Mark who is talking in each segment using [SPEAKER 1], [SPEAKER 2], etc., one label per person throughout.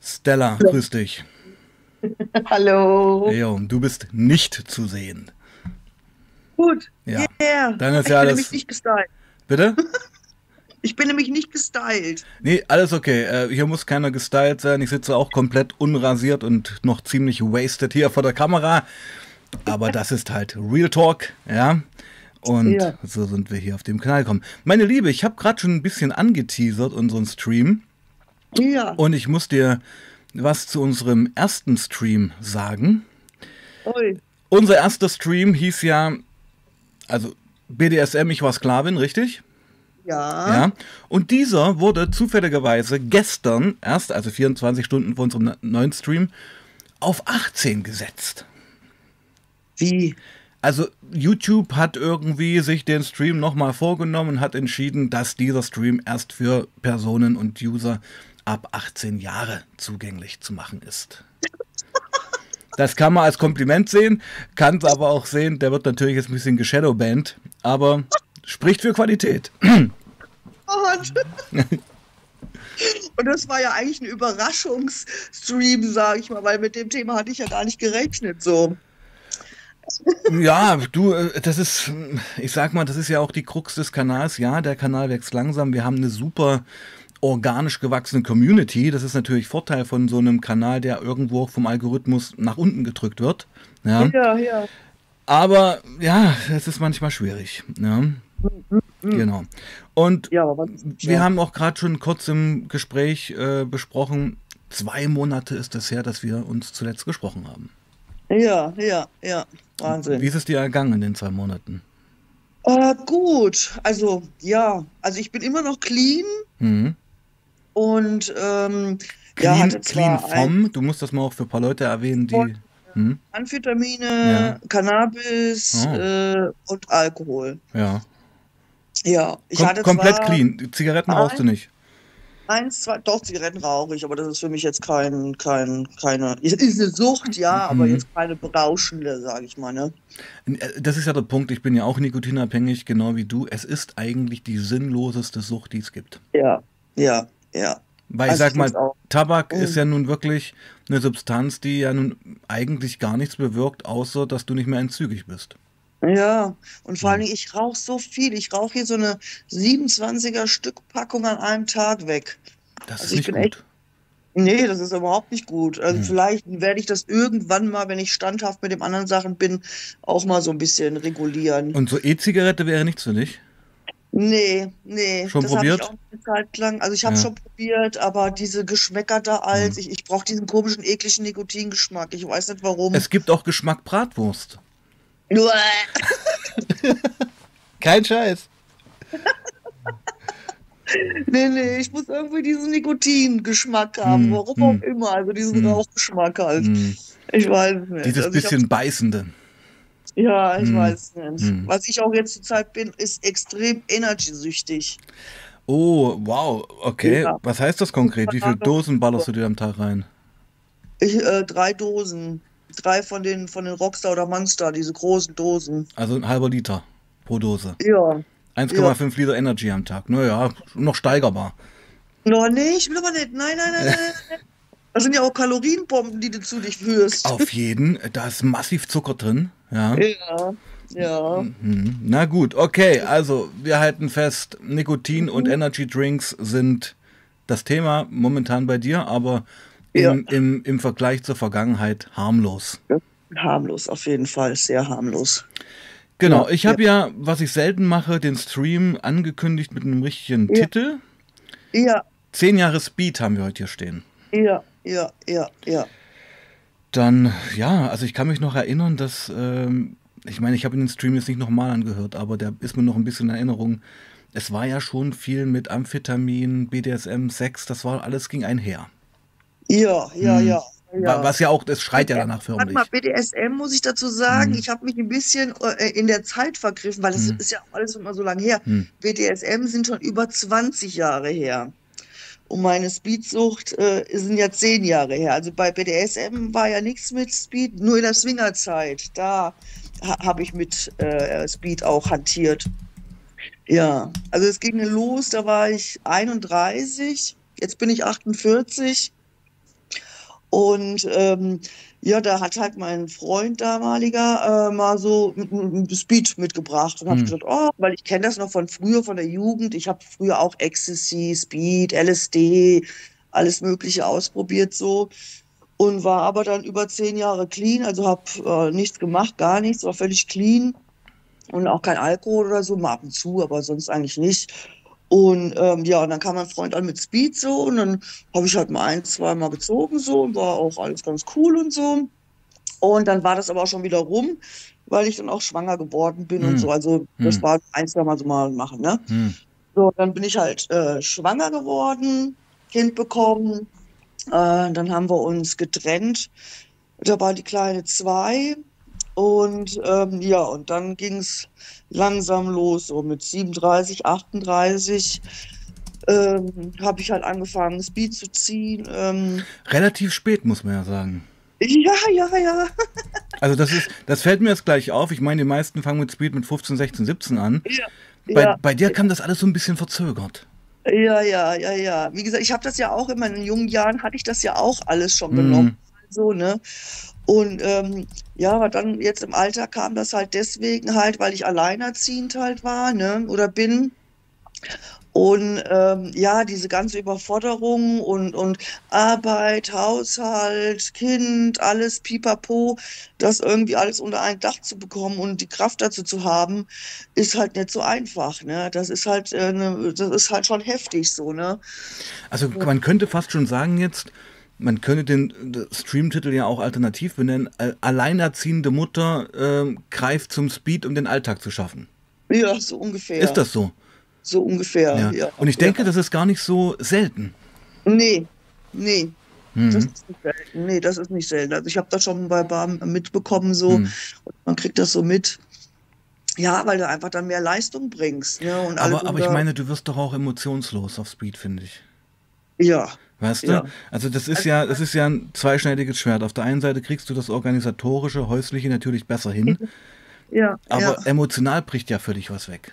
[SPEAKER 1] Stella, grüß dich.
[SPEAKER 2] Hallo.
[SPEAKER 1] Jo, du bist nicht zu sehen.
[SPEAKER 2] Gut.
[SPEAKER 1] Ja,
[SPEAKER 2] Yeah.
[SPEAKER 1] dann ist
[SPEAKER 2] Ich
[SPEAKER 1] ja
[SPEAKER 2] bin nämlich
[SPEAKER 1] alles.
[SPEAKER 2] nicht gestylt.
[SPEAKER 1] Bitte?
[SPEAKER 2] Ich bin nämlich nicht gestylt.
[SPEAKER 1] Nee, alles okay. Hier muss keiner gestylt sein. Ich sitze auch komplett unrasiert und noch ziemlich wasted hier vor der Kamera. Aber das ist halt Real Talk, ja. Und
[SPEAKER 2] Ja.
[SPEAKER 1] so sind wir hier auf dem Kanal gekommen. Meine Liebe, ich habe gerade schon ein bisschen angeteasert unseren Stream.
[SPEAKER 2] Ja.
[SPEAKER 1] Und ich muss dir was zu unserem ersten Stream sagen.
[SPEAKER 2] Ui.
[SPEAKER 1] Unser erster Stream hieß ja, also BDSM, ich war Sklavin, richtig?
[SPEAKER 2] Ja.
[SPEAKER 1] Ja. Und dieser wurde zufälligerweise gestern erst, also 24 Stunden vor unserem neuen Stream, auf 18 gesetzt.
[SPEAKER 2] Wie?
[SPEAKER 1] Also YouTube hat irgendwie sich den Stream nochmal vorgenommen und hat entschieden, dass dieser Stream erst für Personen und User ab 18 Jahre zugänglich zu machen ist. Das kann man als Kompliment sehen, kann es aber auch sehen, der wird natürlich jetzt ein bisschen geshadowbanned, aber spricht für Qualität.
[SPEAKER 2] Gott. Und das war ja eigentlich ein Überraschungsstream, sage ich mal, weil mit dem Thema hatte ich ja gar nicht gerechnet. So.
[SPEAKER 1] Ja, du, das ist, ich sag mal, das ist ja auch die Krux des Kanals. Ja, der Kanal wächst langsam. Wir haben eine super organisch gewachsene Community. Das ist natürlich Vorteil von so einem Kanal, der irgendwo vom Algorithmus nach unten gedrückt wird. Ja.
[SPEAKER 2] Ja, ja.
[SPEAKER 1] Aber ja, es ist manchmal schwierig. Ja. Genau. Und
[SPEAKER 2] Ja, aber was?
[SPEAKER 1] wir
[SPEAKER 2] Ja.
[SPEAKER 1] haben auch gerade schon kurz im Gespräch besprochen, 2 Monate ist es her, dass wir uns zuletzt gesprochen haben.
[SPEAKER 2] Ja, ja, ja.
[SPEAKER 1] Wie
[SPEAKER 2] Wahnsinn.
[SPEAKER 1] ist es dir ergangen in den 2 Monaten?
[SPEAKER 2] Gut. Also, ja. Also, ich bin immer noch clean
[SPEAKER 1] Mhm.
[SPEAKER 2] und ja,
[SPEAKER 1] Clean,
[SPEAKER 2] hatte
[SPEAKER 1] clean
[SPEAKER 2] zwar ein
[SPEAKER 1] vom, du musst das mal auch für ein paar Leute erwähnen, die. Hm? Ja.
[SPEAKER 2] Amphetamine, Cannabis
[SPEAKER 1] Oh,
[SPEAKER 2] und Alkohol.
[SPEAKER 1] ja.
[SPEAKER 2] Ja, ich hatte
[SPEAKER 1] Komplett
[SPEAKER 2] zwar
[SPEAKER 1] clean. Die Zigaretten rauchst du
[SPEAKER 2] ein,
[SPEAKER 1] nicht.
[SPEAKER 2] eins, zwei, doch, Zigaretten rauche ich, aber das ist für mich jetzt keine, es ist eine Sucht, ja, aber
[SPEAKER 1] Mhm.
[SPEAKER 2] jetzt keine berauschende, sage ich mal, ne?
[SPEAKER 1] Das ist ja der Punkt, ich bin ja auch nikotinabhängig, genau wie du. Es ist eigentlich die sinnloseste Sucht, die es gibt.
[SPEAKER 2] Ja, ja, ja.
[SPEAKER 1] Weil ich
[SPEAKER 2] Also ich
[SPEAKER 1] sag
[SPEAKER 2] finde
[SPEAKER 1] mal,
[SPEAKER 2] es auch.
[SPEAKER 1] Tabak ist
[SPEAKER 2] Mm.
[SPEAKER 1] ja nun wirklich eine Substanz, die ja nun eigentlich gar nichts bewirkt, außer dass du nicht mehr entzügig bist.
[SPEAKER 2] Ja, und vor allen
[SPEAKER 1] Hm.
[SPEAKER 2] Dingen, ich rauche so viel. Ich rauche hier so eine 27er Stückpackung an einem Tag weg.
[SPEAKER 1] Das ist
[SPEAKER 2] Also ich
[SPEAKER 1] nicht
[SPEAKER 2] bin echt.
[SPEAKER 1] gut.
[SPEAKER 2] Nee, das ist überhaupt nicht gut. Also
[SPEAKER 1] Hm.
[SPEAKER 2] vielleicht werde ich das irgendwann mal, wenn ich standhaft mit den anderen Sachen bin, auch mal so ein bisschen regulieren.
[SPEAKER 1] Und so E-Zigarette wäre nichts für dich?
[SPEAKER 2] Nee, nee,
[SPEAKER 1] Schon
[SPEAKER 2] das habe ich auch
[SPEAKER 1] probiert?
[SPEAKER 2] eine Zeit lang. Also ich habe
[SPEAKER 1] Ja.
[SPEAKER 2] schon probiert, aber diese Geschmäcker da
[SPEAKER 1] Hm.
[SPEAKER 2] als, ich brauche diesen komischen, ekligen Nikotingeschmack. Ich weiß nicht warum.
[SPEAKER 1] Es gibt auch Geschmack Bratwurst.
[SPEAKER 2] Uäh.
[SPEAKER 1] Kein Scheiß.
[SPEAKER 2] Nee, nee, ich muss irgendwie diesen Nikotingeschmack haben,
[SPEAKER 1] Hm,
[SPEAKER 2] warum auch
[SPEAKER 1] hm,
[SPEAKER 2] immer. Also diesen
[SPEAKER 1] hm,
[SPEAKER 2] Rauchgeschmack halt.
[SPEAKER 1] hm.
[SPEAKER 2] Ich weiß es nicht.
[SPEAKER 1] Dieses
[SPEAKER 2] Also ich habe,
[SPEAKER 1] bisschen beißende.
[SPEAKER 2] ja, ich
[SPEAKER 1] Hm,
[SPEAKER 2] weiß es nicht.
[SPEAKER 1] hm.
[SPEAKER 2] Was ich auch jetzt zurzeit bin, ist extrem energy-süchtig.
[SPEAKER 1] Oh, wow, okay.
[SPEAKER 2] Ja.
[SPEAKER 1] Was heißt das konkret? Wie viele Dosen ballerst du dir am Tag rein?
[SPEAKER 2] 3 Dosen. 3 von den Rockstar oder Monster, diese großen Dosen.
[SPEAKER 1] Also ein halber Liter pro Dose.
[SPEAKER 2] Ja, ja.
[SPEAKER 1] 1,5 Liter Energy am Tag. Naja, noch steigerbar.
[SPEAKER 2] Noch nicht, will aber nicht. Nein, nein, nein, nein, nein. Das sind ja auch Kalorienbomben, die du zu dich führst.
[SPEAKER 1] Auf jeden, da ist massiv Zucker drin. Ja.
[SPEAKER 2] Ja, ja.
[SPEAKER 1] Mhm. Na gut, okay. Also wir halten fest, Nikotin und
[SPEAKER 2] Mhm.
[SPEAKER 1] Energy Drinks sind das Thema momentan bei dir, aber
[SPEAKER 2] Ja.
[SPEAKER 1] im Vergleich zur Vergangenheit harmlos.
[SPEAKER 2] Harmlos, auf jeden Fall, sehr harmlos.
[SPEAKER 1] Genau,
[SPEAKER 2] Ja,
[SPEAKER 1] ich
[SPEAKER 2] ja,
[SPEAKER 1] habe ja, was ich selten mache, den Stream angekündigt mit einem richtigen
[SPEAKER 2] ja,
[SPEAKER 1] Titel.
[SPEAKER 2] ja,
[SPEAKER 1] 10 Jahre Speed haben wir heute hier stehen.
[SPEAKER 2] ja, ja, ja, ja.
[SPEAKER 1] Dann, ja, also ich kann mich noch erinnern, dass, ich meine, ich habe den Stream jetzt nicht nochmal angehört, aber der ist mir noch ein bisschen in Erinnerung. Es war ja schon viel mit Amphetamin, BDSM, Sex, das war alles ging einher.
[SPEAKER 2] Ja, ja,
[SPEAKER 1] Hm.
[SPEAKER 2] ja, ja.
[SPEAKER 1] Was ja auch, das schreit ja danach
[SPEAKER 2] Warte mal,
[SPEAKER 1] förmlich.
[SPEAKER 2] BDSM muss ich dazu sagen,
[SPEAKER 1] Hm.
[SPEAKER 2] ich habe mich ein bisschen in der Zeit vergriffen, weil es
[SPEAKER 1] Hm.
[SPEAKER 2] ist ja alles immer so lange her.
[SPEAKER 1] Hm.
[SPEAKER 2] BDSM sind schon über 20 Jahre her. Und meine Speedsucht sind ja 10 Jahre her. Also bei BDSM war ja nichts mit Speed, nur in der Swingerzeit. Da habe ich mit Speed auch hantiert. Ja, also es ging los, da war ich 31, jetzt bin ich 48 Und ja, da hat halt mein Freund damaliger mal so Speed mitgebracht. Und habe ich
[SPEAKER 1] Hm.
[SPEAKER 2] gesagt, oh, weil ich kenne das noch von früher, von der Jugend. Ich habe früher auch Ecstasy, Speed, LSD, alles Mögliche ausprobiert so. Und war aber dann über 10 Jahre clean, also habe nichts gemacht, gar nichts, war völlig clean und auch kein Alkohol oder so, mal ab und zu, aber sonst eigentlich nicht. Und ja, und dann kam mein Freund an mit Speed so und dann habe ich halt mal ein, zweimal gezogen so und war auch alles ganz cool und so. Und dann war das aber auch schon wieder rum, weil ich dann auch schwanger geworden bin und
[SPEAKER 1] Hm.
[SPEAKER 2] so. Also das
[SPEAKER 1] Hm.
[SPEAKER 2] war ein, zwei Mal so mal machen, ne?
[SPEAKER 1] Hm.
[SPEAKER 2] So, dann bin ich halt schwanger geworden, Kind bekommen. Dann haben wir uns getrennt. Da war die Kleine 2. Und ja, und dann ging es langsam los, so mit 37, 38 habe ich halt angefangen, Speed zu ziehen.
[SPEAKER 1] Relativ spät, muss man ja sagen.
[SPEAKER 2] Ja, ja, ja,
[SPEAKER 1] Also das fällt mir jetzt gleich auf. Ich meine, die meisten fangen mit Speed mit 15, 16, 17 an.
[SPEAKER 2] ja, ja,
[SPEAKER 1] Bei dir kam das alles so ein bisschen verzögert.
[SPEAKER 2] ja, ja, ja, ja. Wie gesagt, ich habe das ja auch in meinen jungen Jahren, hatte ich das ja auch alles schon genommen.
[SPEAKER 1] Hm.
[SPEAKER 2] So, ne? Und ja, aber dann jetzt im Alter kam das halt deswegen halt, weil ich alleinerziehend halt war, ne? Oder bin. Und ja, diese ganze Überforderung und Arbeit, Haushalt, Kind, alles pipapo, das irgendwie alles unter ein Dach zu bekommen und die Kraft dazu zu haben, ist halt nicht so einfach, ne? Das ist halt schon heftig so, ne?
[SPEAKER 1] Also man könnte fast schon sagen jetzt, man könnte den Streamtitel ja auch alternativ benennen. Alleinerziehende Mutter greift zum Speed, um den Alltag zu schaffen.
[SPEAKER 2] Ja, so
[SPEAKER 1] Ist
[SPEAKER 2] ungefähr.
[SPEAKER 1] das so?
[SPEAKER 2] So ungefähr,
[SPEAKER 1] Ja.
[SPEAKER 2] ja,
[SPEAKER 1] Und ich
[SPEAKER 2] ja.
[SPEAKER 1] denke, das ist gar nicht so selten.
[SPEAKER 2] Nee, nee. Das
[SPEAKER 1] Hm.
[SPEAKER 2] ist nicht selten. Nee, das ist nicht selten. Also ich habe das schon bei Bar mitbekommen, so,
[SPEAKER 1] Hm.
[SPEAKER 2] und man kriegt das so mit. Ja, weil du einfach dann mehr Leistung bringst, ne? Und alles
[SPEAKER 1] Aber ich
[SPEAKER 2] unter,
[SPEAKER 1] meine, du wirst doch auch emotionslos auf Speed, finde ich.
[SPEAKER 2] ja,
[SPEAKER 1] Weißt du?
[SPEAKER 2] ja.
[SPEAKER 1] Also
[SPEAKER 2] Also,
[SPEAKER 1] das ist ja ein zweischneidiges Schwert. Auf der einen Seite kriegst du das organisatorische, häusliche natürlich besser hin,
[SPEAKER 2] ja, ja.
[SPEAKER 1] aber emotional bricht ja völlig was weg.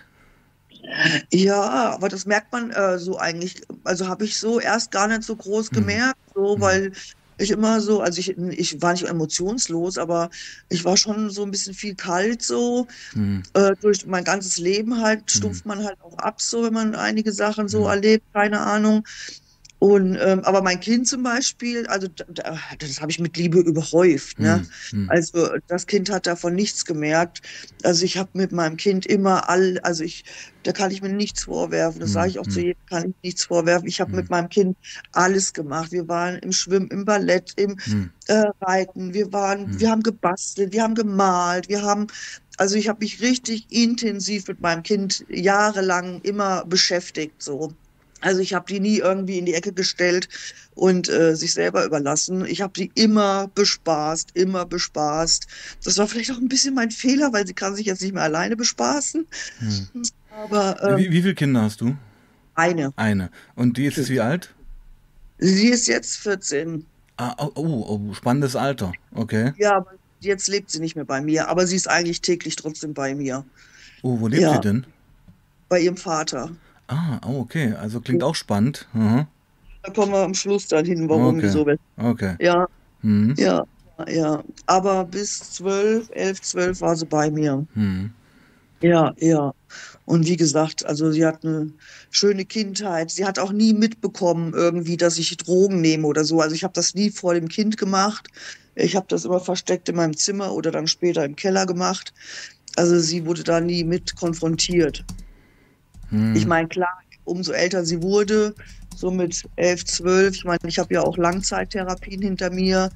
[SPEAKER 2] Ja, aber das merkt man so eigentlich, also habe ich so erst gar nicht so groß
[SPEAKER 1] Hm.
[SPEAKER 2] gemerkt, so,
[SPEAKER 1] Hm.
[SPEAKER 2] weil ich immer so, also ich war nicht emotionslos, aber ich war schon so ein bisschen viel kalt so.
[SPEAKER 1] Hm.
[SPEAKER 2] Durch mein ganzes Leben halt
[SPEAKER 1] Hm.
[SPEAKER 2] stumpft man halt auch ab, so wenn man einige Sachen so
[SPEAKER 1] Hm.
[SPEAKER 2] erlebt, keine Ahnung. Und aber mein Kind zum Beispiel, also das habe ich mit Liebe überhäuft, ne?
[SPEAKER 1] Hm. Hm.
[SPEAKER 2] Also das Kind hat davon nichts gemerkt. Also ich habe mit meinem Kind immer da kann ich mir nichts vorwerfen. Das sage
[SPEAKER 1] Hm.
[SPEAKER 2] ich auch zu
[SPEAKER 1] Hm.
[SPEAKER 2] jedem, kann ich nichts vorwerfen. Ich habe
[SPEAKER 1] Hm.
[SPEAKER 2] mit meinem Kind alles gemacht. Wir waren im Schwimmen, im Ballett, im
[SPEAKER 1] Hm.
[SPEAKER 2] Reiten.
[SPEAKER 1] Hm.
[SPEAKER 2] Wir haben gebastelt, wir haben gemalt, also ich habe mich richtig intensiv mit meinem Kind jahrelang immer beschäftigt, so. Also ich habe die nie irgendwie in die Ecke gestellt und sich selber überlassen. Ich habe sie immer bespaßt, immer bespaßt. Das war vielleicht auch ein bisschen mein Fehler, weil sie kann sich jetzt nicht mehr alleine bespaßen.
[SPEAKER 1] Hm.
[SPEAKER 2] Aber
[SPEAKER 1] Wie viele Kinder hast du?
[SPEAKER 2] eine.
[SPEAKER 1] Eine. Und die ist jetzt wie alt?
[SPEAKER 2] Sie ist jetzt 14.
[SPEAKER 1] Ah, spannendes Alter. Okay.
[SPEAKER 2] Ja, aber jetzt lebt sie nicht mehr bei mir. Aber sie ist eigentlich täglich trotzdem bei mir.
[SPEAKER 1] Oh, wo lebt sie
[SPEAKER 2] Ja,
[SPEAKER 1] denn?
[SPEAKER 2] bei ihrem Vater.
[SPEAKER 1] Ah, oh, okay. Also klingt auch spannend. Mhm.
[SPEAKER 2] Da kommen wir am Schluss dann hin, warum,
[SPEAKER 1] Okay.
[SPEAKER 2] wieso.
[SPEAKER 1] Okay.
[SPEAKER 2] Ja,
[SPEAKER 1] Hm.
[SPEAKER 2] ja, ja. Aber bis 12, 11, 12 war sie bei mir.
[SPEAKER 1] Hm.
[SPEAKER 2] Ja, ja. Und wie gesagt, also sie hat eine schöne Kindheit. Sie hat auch nie mitbekommen irgendwie, dass ich Drogen nehme oder so. Also ich habe das nie vor dem Kind gemacht. Ich habe das immer versteckt in meinem Zimmer oder dann später im Keller gemacht. Also sie wurde da nie mit konfrontiert. Ich
[SPEAKER 1] Hm.
[SPEAKER 2] meine, klar, umso älter sie wurde, so mit 11, 12, ich meine, ich habe ja auch Langzeittherapien hinter mir.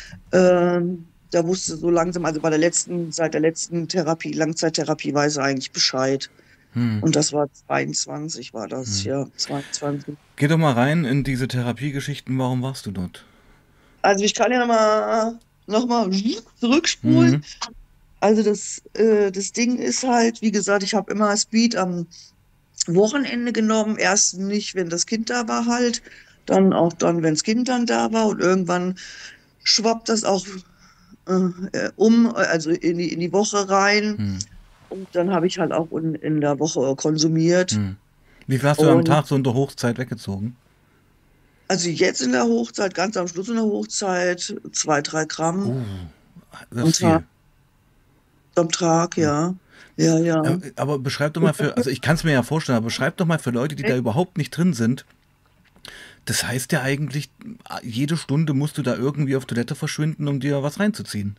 [SPEAKER 2] Da wusste so langsam, also seit der letzten Therapie, Langzeittherapie, weiß sie eigentlich Bescheid.
[SPEAKER 1] Hm.
[SPEAKER 2] Und das war 22, war das,
[SPEAKER 1] Hm.
[SPEAKER 2] ja, 22.
[SPEAKER 1] Geh doch mal rein in diese Therapiegeschichten. Warum warst du dort?
[SPEAKER 2] Also ich kann ja noch mal zurückspulen.
[SPEAKER 1] Hm.
[SPEAKER 2] Also das Ding ist halt, wie gesagt, ich habe immer Speed am Wochenende genommen. Erst nicht, wenn das Kind da war halt, dann auch dann, wenn das Kind dann da war. Und irgendwann schwappt das auch also in die Woche rein.
[SPEAKER 1] Hm.
[SPEAKER 2] Und dann habe ich halt auch in der Woche konsumiert.
[SPEAKER 1] Hm. Wie viel hast du am
[SPEAKER 2] Und
[SPEAKER 1] Tag so unter Hochzeit weggezogen?
[SPEAKER 2] Also jetzt in der Hochzeit, ganz am Schluss in der Hochzeit, 2, 3 Gramm
[SPEAKER 1] Das
[SPEAKER 2] am
[SPEAKER 1] ist viel.
[SPEAKER 2] Tag, am Tag,
[SPEAKER 1] Ja.
[SPEAKER 2] ja. Ja, ja.
[SPEAKER 1] Aber beschreib doch mal also ich kann es mir ja vorstellen, aber beschreib doch mal für Leute, die da überhaupt nicht drin sind. Das heißt ja eigentlich, jede Stunde musst du da irgendwie auf Toilette verschwinden, um dir was reinzuziehen.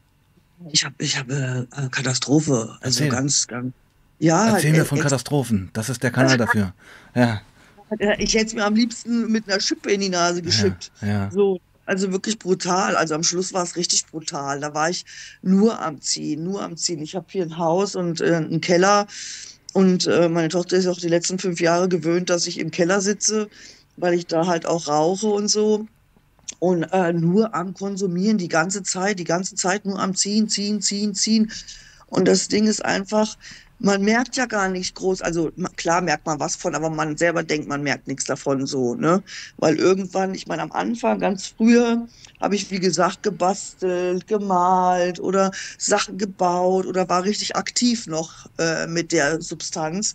[SPEAKER 2] Ich habe Katastrophe. Also
[SPEAKER 1] Erzähl.
[SPEAKER 2] ganz, ganz. Ja,
[SPEAKER 1] Erzähl mir von Katastrophen. Das ist der Kanal dafür. Ja,
[SPEAKER 2] ich hätte es mir am liebsten mit einer Schippe in die Nase
[SPEAKER 1] ja,
[SPEAKER 2] geschippt.
[SPEAKER 1] ja.
[SPEAKER 2] So, also wirklich brutal. Also am Schluss war es richtig brutal. Da war ich nur am Ziehen, nur am Ziehen. Ich habe hier ein Haus und einen Keller. Und meine Tochter ist auch die letzten 5 Jahre gewöhnt, dass ich im Keller sitze, weil ich da halt auch rauche und so. Und nur am Konsumieren die ganze Zeit nur am Ziehen, Ziehen, Ziehen, Ziehen. Und das Ding ist einfach, man merkt ja gar nicht groß, also klar merkt man was von, aber man selber denkt, man merkt nichts davon so, ne? Weil irgendwann, ich meine, am Anfang, ganz früher, habe ich, wie gesagt, gebastelt, gemalt oder Sachen gebaut oder war richtig aktiv noch mit der Substanz.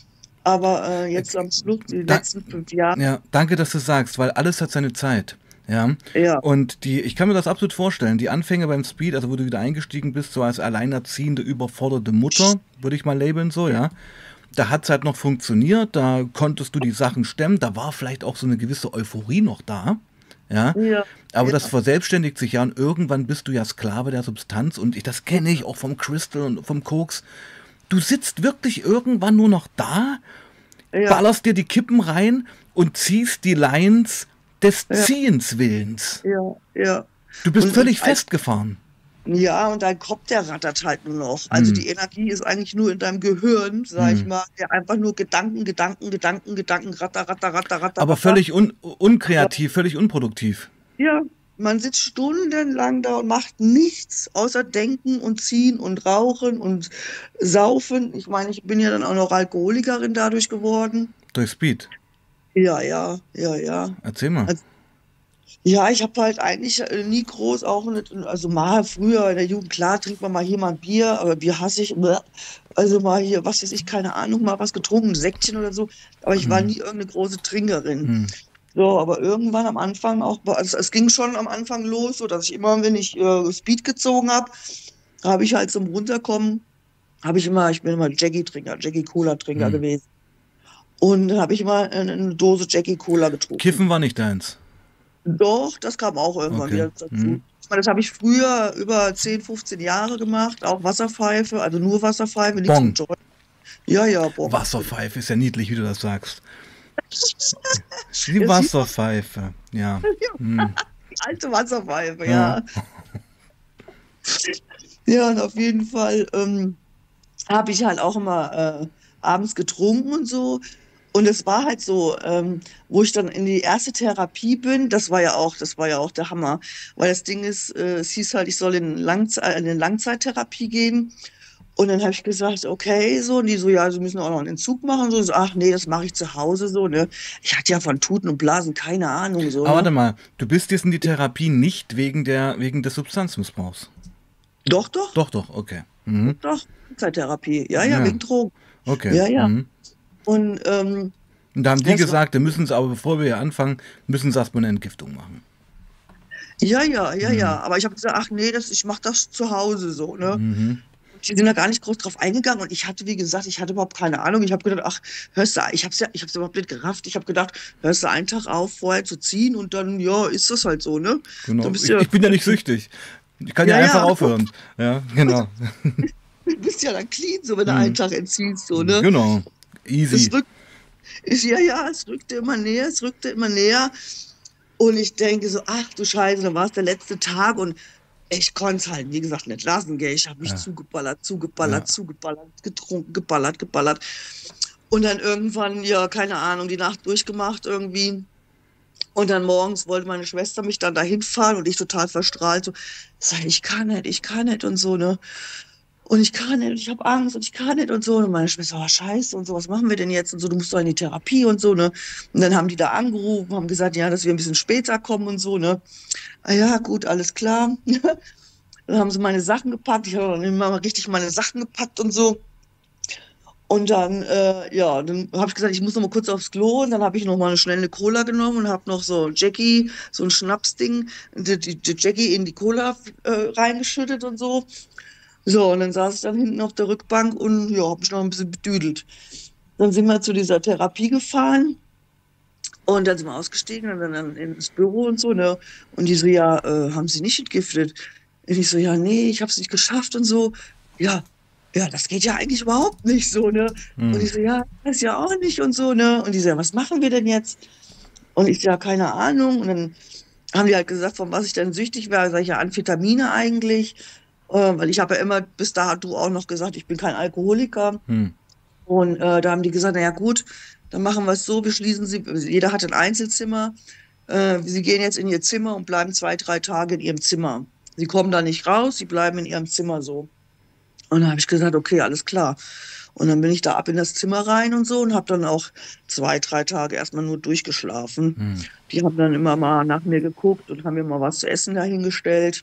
[SPEAKER 2] Aber
[SPEAKER 1] Äh,
[SPEAKER 2] jetzt am Schluss, die
[SPEAKER 1] Da,
[SPEAKER 2] letzten 5 Jahre,
[SPEAKER 1] ja, danke, dass du sagst, weil alles hat seine Zeit. Ja.
[SPEAKER 2] ja,
[SPEAKER 1] Und ich kann mir das absolut vorstellen. Die Anfänge beim Speed, also wo du wieder eingestiegen bist, so als alleinerziehende, überforderte Mutter, würde ich mal labeln, so, ja. Da hat es halt noch funktioniert, da konntest du die Sachen stemmen, da war vielleicht auch so eine gewisse Euphorie noch da. Ja.
[SPEAKER 2] ja,
[SPEAKER 1] Aber das
[SPEAKER 2] ja,
[SPEAKER 1] verselbstständigt sich ja und irgendwann bist du ja Sklave der Substanz und das kenne ich auch vom Crystal und vom Koks. Du sitzt wirklich irgendwann nur noch da,
[SPEAKER 2] ja,
[SPEAKER 1] ballerst dir die Kippen rein und ziehst die Lines des
[SPEAKER 2] ja.
[SPEAKER 1] Ziehens Willens.
[SPEAKER 2] Ja, ja.
[SPEAKER 1] Du bist
[SPEAKER 2] Und
[SPEAKER 1] völlig festgefahren.
[SPEAKER 2] ja, und dein Kopf, der rattert halt nur noch. Also
[SPEAKER 1] Hm,
[SPEAKER 2] die Energie ist eigentlich nur in deinem Gehirn, sag ich
[SPEAKER 1] hm.
[SPEAKER 2] mal, der einfach nur Gedanken, Gedanken, Gedanken, Gedanken, ratter, ratter, ratter, ratter,
[SPEAKER 1] Aber
[SPEAKER 2] ratter.
[SPEAKER 1] völlig unkreativ, völlig unproduktiv.
[SPEAKER 2] Ja, man sitzt stundenlang da und macht nichts außer denken und ziehen und rauchen und saufen. Ich meine, ich bin ja dann auch noch Alkoholikerin dadurch geworden.
[SPEAKER 1] Durch Speed.
[SPEAKER 2] Ja, ja, ja, ja.
[SPEAKER 1] Erzähl mal.
[SPEAKER 2] Also, ja, ich habe halt eigentlich nie groß auch nicht, also mal früher in der Jugend, klar, trinkt man mal hier mal ein Bier, aber Bier hasse ich. Bäh. Also mal hier, was weiß ich, keine Ahnung, mal was getrunken, ein Säckchen oder so. Aber ich war
[SPEAKER 1] Hm,
[SPEAKER 2] nie irgendeine große Trinkerin.
[SPEAKER 1] hm.
[SPEAKER 2] So, aber irgendwann am Anfang auch, also es ging schon am Anfang los, so dass ich immer, wenn ich Speed gezogen habe ich halt zum Runterkommen, ich bin immer Jackie-Trinker, Jackie-Cola-Trinker
[SPEAKER 1] Hm.
[SPEAKER 2] gewesen. Und dann habe ich immer eine Dose Jackie-Cola getrunken.
[SPEAKER 1] Kiffen war nicht deins.
[SPEAKER 2] Doch, das kam auch irgendwann
[SPEAKER 1] Okay.
[SPEAKER 2] wieder dazu.
[SPEAKER 1] Hm.
[SPEAKER 2] Ich meine, das habe ich früher über 10, 15 Jahre gemacht, auch Wasserpfeife, also nur Wasserpfeife, nichts
[SPEAKER 1] Bon.
[SPEAKER 2] mit Joint. Ja, ja, Bon.
[SPEAKER 1] Wasserpfeife ist ja niedlich, wie du das sagst. Die
[SPEAKER 2] Das sieht man,
[SPEAKER 1] Wasserpfeife. Ja. Hm.
[SPEAKER 2] die alte Wasserpfeife,
[SPEAKER 1] Ja.
[SPEAKER 2] ja. Ja, und auf jeden Fall habe ich halt auch immer abends getrunken und so. Und es war halt so, wo ich dann in die erste Therapie bin, das war ja auch der Hammer. Weil das Ding ist, es hieß halt, ich soll in eine Langzeittherapie gehen. Und dann habe ich gesagt, okay, so, und die so, ja, sie müssen auch noch einen Entzug machen. So, ach nee, das mache ich zu Hause so, ne? Ich hatte ja von Tuten und Blasen keine Ahnung, so,
[SPEAKER 1] Aber
[SPEAKER 2] ne?
[SPEAKER 1] warte mal, du bist jetzt in die Therapie nicht wegen des Substanzmissbrauchs.
[SPEAKER 2] Doch, doch,
[SPEAKER 1] Doch, doch, okay. Mhm.
[SPEAKER 2] doch, Langzeittherapie. Ja, ja,
[SPEAKER 1] Ja,
[SPEAKER 2] wegen Drogen.
[SPEAKER 1] okay.
[SPEAKER 2] Ja, ja.
[SPEAKER 1] Mhm.
[SPEAKER 2] Und
[SPEAKER 1] Und da haben die
[SPEAKER 2] das war,
[SPEAKER 1] gesagt, da müssen sie aber, bevor wir hier anfangen, müssen sie erstmal eine Entgiftung machen.
[SPEAKER 2] ja, ja, ja,
[SPEAKER 1] Mhm.
[SPEAKER 2] ja. Aber ich habe gesagt, ach nee, ich mache das zu Hause so, ne?
[SPEAKER 1] Mhm.
[SPEAKER 2] Die sind da gar nicht groß drauf eingegangen und ich hatte, wie gesagt, ich hatte überhaupt keine Ahnung. Ich habe gedacht, ach, hörst du, ich hab's überhaupt nicht gerafft. Ich habe gedacht, hörst du einen Tag auf, vorher zu ziehen und dann, ja, ist das halt so, ne? Dann
[SPEAKER 1] Genau.
[SPEAKER 2] bist du
[SPEAKER 1] Ich,
[SPEAKER 2] ja,
[SPEAKER 1] ich bin ja nicht süchtig. Ich kann ja
[SPEAKER 2] ja,
[SPEAKER 1] einfach
[SPEAKER 2] ja,
[SPEAKER 1] aufhören. Ja, genau.
[SPEAKER 2] du bist ja dann clean, so wenn du einen
[SPEAKER 1] Mhm.
[SPEAKER 2] Tag entziehst, so, ne?
[SPEAKER 1] Genau.
[SPEAKER 2] Es
[SPEAKER 1] Easy.
[SPEAKER 2] rückt, ja, ja, es rückte immer näher, es rückte immer näher. Und ich denke so, ach du Scheiße, dann war es der letzte Tag und ich konnte es halt, wie gesagt, nicht lassen, gell. Ich habe mich
[SPEAKER 1] Ja,
[SPEAKER 2] zugeballert,
[SPEAKER 1] ja.
[SPEAKER 2] zugeballert, zugeballert, getrunken, geballert, geballert. Und dann irgendwann, ja, keine Ahnung, die Nacht durchgemacht irgendwie. Und dann morgens wollte meine Schwester mich dann dahin fahren und ich total verstrahlt so, sag, ich kann nicht und so, ne? Und ich kann nicht, ich habe Angst und ich kann nicht und so. Und meine Schwester, oh, scheiße und so, was machen wir denn jetzt und so, du musst doch in die Therapie und so, ne? Und dann haben die da angerufen, haben gesagt, ja, dass wir ein bisschen später kommen und so, ne? Ah ja, gut, alles klar. Dann haben sie meine Sachen gepackt, ich habe dann immer mal richtig meine Sachen gepackt und so. Und dann, ja, dann habe ich gesagt, ich muss noch mal kurz aufs Klo. Und dann habe ich noch mal schnell eine Cola genommen und habe noch so Jackie, so ein Schnapsding, die Jackie in die Cola reingeschüttet und so. So, und dann saß ich dann hinten auf der Rückbank und ja, habe mich noch ein bisschen bedüdelt. Dann sind wir zu dieser Therapie gefahren und dann sind wir ausgestiegen und dann ins Büro und so, ne? Und die so, ja, haben Sie nicht entgiftet? Und ich so, ja, nee, ich habe es nicht geschafft und so. Ja, ja, das geht ja eigentlich überhaupt nicht so, ne? Und
[SPEAKER 1] Hm.
[SPEAKER 2] ich so, ja, das ja auch nicht und so, ne? Und die so, ja, was machen wir denn jetzt? Und ich so, ja, keine Ahnung. Und dann haben die halt gesagt, von was ich denn süchtig wäre. Sag ich, ja, Amphetamine eigentlich. Weil ich habe ja immer, bis dato auch noch gesagt, ich bin kein Alkoholiker.
[SPEAKER 1] Hm.
[SPEAKER 2] Und da haben die gesagt, na ja gut, dann machen wir es so, wir schließen sie, jeder hat ein Einzelzimmer. Sie gehen jetzt in ihr Zimmer und bleiben 2, 3 Tage in ihrem Zimmer. Sie kommen da nicht raus, sie bleiben in ihrem Zimmer so. Und dann habe ich gesagt, okay, alles klar. Und dann bin ich da ab in das Zimmer rein und so und habe dann auch 2, 3 Tage erstmal nur durchgeschlafen.
[SPEAKER 1] Hm.
[SPEAKER 2] Die haben dann immer mal nach mir geguckt und haben mir mal was zu essen dahingestellt.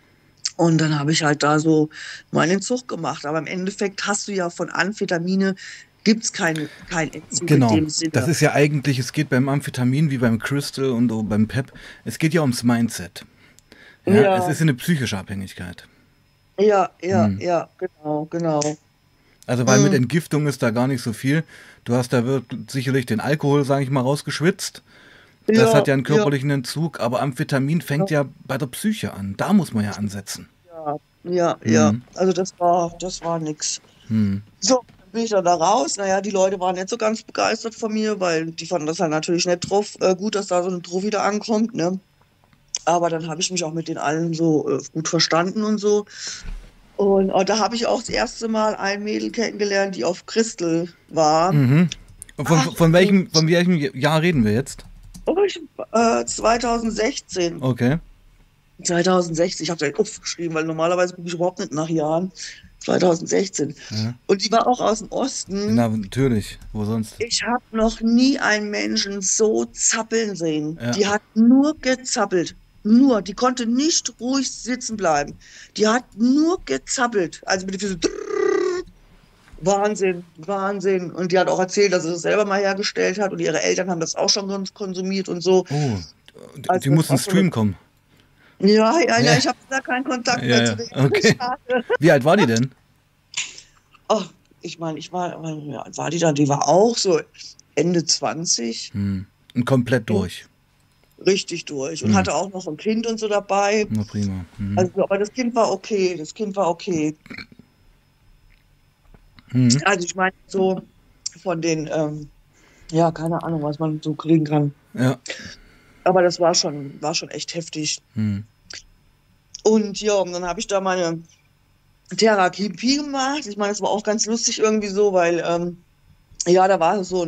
[SPEAKER 2] Und dann habe ich halt da so meinen Entzug gemacht. Aber im Endeffekt hast du ja von Amphetamine, gibt es kein Entzug in
[SPEAKER 1] Genau.
[SPEAKER 2] dem
[SPEAKER 1] Das
[SPEAKER 2] Sinne.
[SPEAKER 1] ist ja eigentlich, es geht beim Amphetamin wie beim Crystal und auch beim PEP, es geht ja ums Mindset. Ja, es
[SPEAKER 2] Ja,
[SPEAKER 1] ist eine psychische Abhängigkeit.
[SPEAKER 2] ja, ja,
[SPEAKER 1] Hm.
[SPEAKER 2] ja, genau, genau.
[SPEAKER 1] Also weil mit
[SPEAKER 2] Mm,
[SPEAKER 1] Entgiftung ist da gar nicht so viel. Du hast da sicherlich den Alkohol, sage ich mal, rausgeschwitzt. Das hat
[SPEAKER 2] ja,
[SPEAKER 1] ja einen
[SPEAKER 2] ja,
[SPEAKER 1] körperlichen Entzug, aber Amphetamin fängt ja bei der Psyche an. Da muss man ja ansetzen.
[SPEAKER 2] ja, ja, ja.
[SPEAKER 1] Hm.
[SPEAKER 2] Also das war nix.
[SPEAKER 1] Hm.
[SPEAKER 2] So, dann bin ich dann da raus. Naja, die Leute waren nicht so ganz begeistert von mir, weil die fanden das halt natürlich nicht drauf, gut, dass da so eine Trophy da ankommt, ne? Aber dann habe ich mich auch mit den allen so gut verstanden und so. Und da habe ich auch das erste Mal ein Mädel kennengelernt, die auf Crystal war.
[SPEAKER 1] Mhm. Von,
[SPEAKER 2] Ach,
[SPEAKER 1] von
[SPEAKER 2] du,
[SPEAKER 1] welchem, von welchem Jahr reden wir jetzt?
[SPEAKER 2] oh, 2016.
[SPEAKER 1] Okay.
[SPEAKER 2] 2016, ich habe da aufgeschrieben, weil normalerweise gucke ich überhaupt nicht nach Jahren. 2016.
[SPEAKER 1] Ja.
[SPEAKER 2] Und die war auch aus dem
[SPEAKER 1] Na,
[SPEAKER 2] Osten.
[SPEAKER 1] natürlich. Wo sonst?
[SPEAKER 2] Ich habe noch nie einen Menschen so zappeln sehen.
[SPEAKER 1] Ja.
[SPEAKER 2] Die hat nur gezappelt. Nur. Die konnte nicht ruhig sitzen bleiben. Die hat nur gezappelt. Also mit den Füßen. Wahnsinn, Wahnsinn. Und die hat auch erzählt, dass sie das selber mal hergestellt hat und ihre Eltern haben das auch schon konsumiert und so.
[SPEAKER 1] Oh, die
[SPEAKER 2] Also das
[SPEAKER 1] muss
[SPEAKER 2] war
[SPEAKER 1] ins
[SPEAKER 2] schon eine.
[SPEAKER 1] Stream kommen.
[SPEAKER 2] Ja, ja, ja,
[SPEAKER 1] Ja,
[SPEAKER 2] ich habe da keinen Kontakt
[SPEAKER 1] ja,
[SPEAKER 2] mehr zu
[SPEAKER 1] ja.
[SPEAKER 2] denen.
[SPEAKER 1] Okay.
[SPEAKER 2] Schade.
[SPEAKER 1] Wie alt war die denn?
[SPEAKER 2] Oh, ich meine, ja, war die dann? Die war auch so Ende 20,
[SPEAKER 1] Hm. Und komplett durch.
[SPEAKER 2] richtig durch und
[SPEAKER 1] Hm.
[SPEAKER 2] hatte auch noch ein Kind und so dabei.
[SPEAKER 1] Na prima. Mhm.
[SPEAKER 2] Also, aber das Kind war okay, das Kind war okay.
[SPEAKER 1] Mhm.
[SPEAKER 2] Also ich meine, so von den, ja, keine Ahnung, was man so kriegen kann.
[SPEAKER 1] Ja.
[SPEAKER 2] Aber das war schon echt heftig.
[SPEAKER 1] Hm.
[SPEAKER 2] Und ja, und dann habe ich da meine Therapie gemacht. Ich meine, das war auch ganz lustig irgendwie so, weil ja, da war so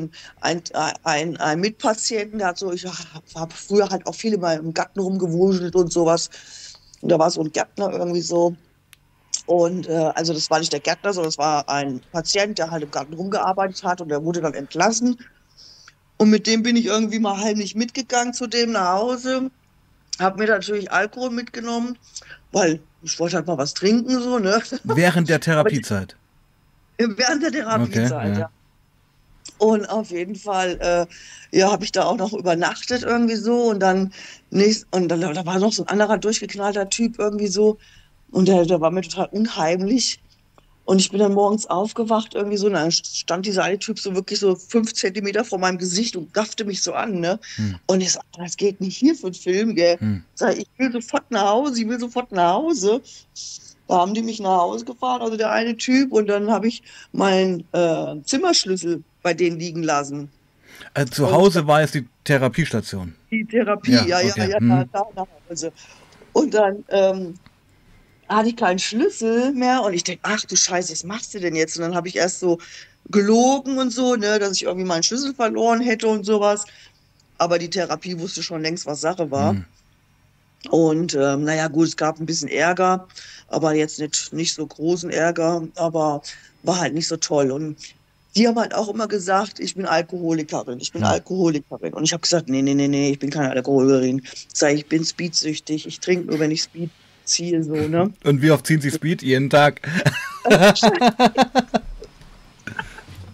[SPEAKER 2] ein Mitpatient, der hat so, ich habe früher halt auch viele mal im Garten rumgewuselt und sowas. Und da war so ein Gärtner irgendwie so. Und also das war nicht der Gärtner, sondern es war ein Patient, der halt im Garten rumgearbeitet hat und der wurde dann entlassen. Und mit dem bin ich irgendwie mal heimlich mitgegangen zu dem nach Hause. Habe mir natürlich Alkohol mitgenommen, weil ich wollte halt mal was trinken, so, ne?
[SPEAKER 1] Während der
[SPEAKER 2] Aber
[SPEAKER 1] Therapiezeit.
[SPEAKER 2] während der
[SPEAKER 1] Okay,
[SPEAKER 2] Therapiezeit,
[SPEAKER 1] ja.
[SPEAKER 2] ja. Und auf jeden Fall, ja, habe ich da auch noch übernachtet irgendwie so und dann und dann da war noch so ein anderer durchgeknallter Typ irgendwie so und der war mir total unheimlich. Und ich bin dann morgens aufgewacht irgendwie so und dann stand dieser eine Typ so wirklich so 5 Zentimeter vor meinem Gesicht und gaffte mich so an, ne?
[SPEAKER 1] Hm.
[SPEAKER 2] Und ich sag, das geht nicht hier für einen Film, gell?
[SPEAKER 1] Hm.
[SPEAKER 2] Sag, ich will sofort nach Hause, ich will sofort nach Hause. Da haben die mich nach Hause gefahren, also der eine Typ, und dann habe ich meinen Zimmerschlüssel bei denen liegen lassen.
[SPEAKER 1] Zu
[SPEAKER 2] Und
[SPEAKER 1] Hause war es die Therapiestation.
[SPEAKER 2] die Therapie,
[SPEAKER 1] Ja,
[SPEAKER 2] ja, ja,
[SPEAKER 1] okay.
[SPEAKER 2] ja,
[SPEAKER 1] Hm.
[SPEAKER 2] da nach Hause. Und dann hatte ich keinen Schlüssel mehr und ich denke, ach du Scheiße, was machst du denn jetzt? Und dann habe ich erst so gelogen und so, ne, dass ich irgendwie meinen Schlüssel verloren hätte und sowas. Aber die Therapie wusste schon längst, was Sache war.
[SPEAKER 1] Hm.
[SPEAKER 2] Und naja, gut, es gab ein bisschen Ärger, aber jetzt nicht so großen Ärger, aber war halt nicht so toll. Und die haben halt auch immer gesagt, ich bin Alkoholikerin, ich bin
[SPEAKER 1] Hm.
[SPEAKER 2] Alkoholikerin. Und ich habe gesagt, nee, nee, nee, nee, ich bin keine Alkoholikerin. Ich sage, ich bin speedsüchtig, ich trinke nur, wenn ich Speed ziehe, so, ne?
[SPEAKER 1] Und wie oft ziehen Sie Speed? Jeden Tag.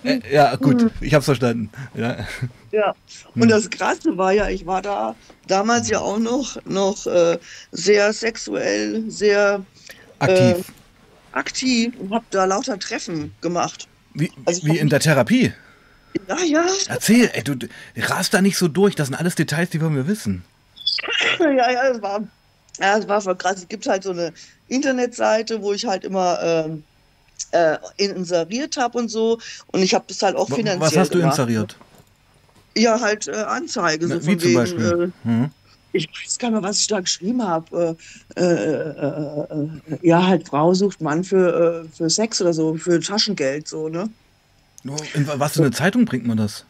[SPEAKER 1] Ja, gut, ich hab's verstanden. Ja.
[SPEAKER 2] Ja, und
[SPEAKER 1] Hm.
[SPEAKER 2] das Krasse war ja, ich war da damals ja auch noch sehr sexuell, sehr äh,
[SPEAKER 1] Aktiv.
[SPEAKER 2] aktiv und habe da lauter Treffen gemacht.
[SPEAKER 1] Wie,
[SPEAKER 2] Also ich
[SPEAKER 1] wie
[SPEAKER 2] habe
[SPEAKER 1] in
[SPEAKER 2] mich,
[SPEAKER 1] der Therapie.
[SPEAKER 2] ja, ja,
[SPEAKER 1] Erzähl, ey, du rast da nicht so durch. Das sind alles Details, die wollen wir wissen.
[SPEAKER 2] ja, es war voll krass. Es gibt halt so eine Internetseite, wo ich halt immer inseriert habe und so. Und ich habe das halt auch
[SPEAKER 1] Was
[SPEAKER 2] finanziell
[SPEAKER 1] hast du
[SPEAKER 2] gemacht. Ne?
[SPEAKER 1] inseriert?
[SPEAKER 2] Ja, halt Anzeige,
[SPEAKER 1] Na,
[SPEAKER 2] so
[SPEAKER 1] wie
[SPEAKER 2] von
[SPEAKER 1] zum
[SPEAKER 2] wegen,
[SPEAKER 1] Beispiel? Hm?
[SPEAKER 2] ich weiß gar nicht mehr, was ich da geschrieben habe. Ja, halt Frau sucht Mann für Sex oder so, für Taschengeld, so, ne?
[SPEAKER 1] In was für eine Zeitung bringt man das?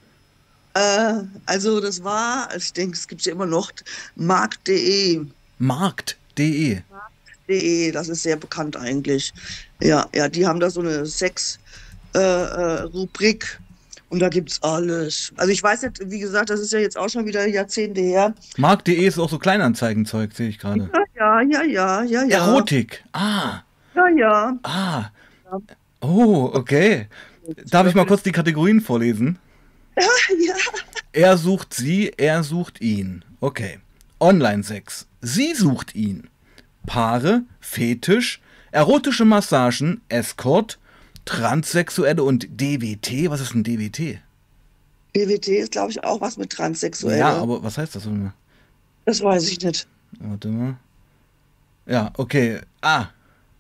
[SPEAKER 2] Also das war, also ich denke, es gibt ja immer noch markt.de.
[SPEAKER 1] Markt.de.
[SPEAKER 2] Das ist sehr bekannt eigentlich. Ja, ja, die haben da so eine Sex-Rubrik und da gibt's alles. Also ich weiß nicht, wie gesagt, das ist ja jetzt auch schon wieder Jahrzehnte her.
[SPEAKER 1] Markt.de ist auch so Kleinanzeigenzeug, sehe ich gerade.
[SPEAKER 2] Ja, ja, ja, ja, ja, ja,
[SPEAKER 1] Erotik. Ah,
[SPEAKER 2] ja, ja.
[SPEAKER 1] ah.
[SPEAKER 2] Ja,
[SPEAKER 1] Oh, okay. Darf ich mal kurz die Kategorien vorlesen?
[SPEAKER 2] ja.
[SPEAKER 1] Er sucht sie, er sucht ihn. Okay. Online-Sex. Sie sucht ihn. Paare, Fetisch, erotische Massagen, Escort, Transsexuelle und DWT. Was ist ein DWT?
[SPEAKER 2] BWT ist, glaube ich, auch was mit
[SPEAKER 1] Ja,
[SPEAKER 2] Transsexuelle.
[SPEAKER 1] aber was heißt das?
[SPEAKER 2] Das weiß ich nicht.
[SPEAKER 1] Warte mal. Ja, okay. Ah,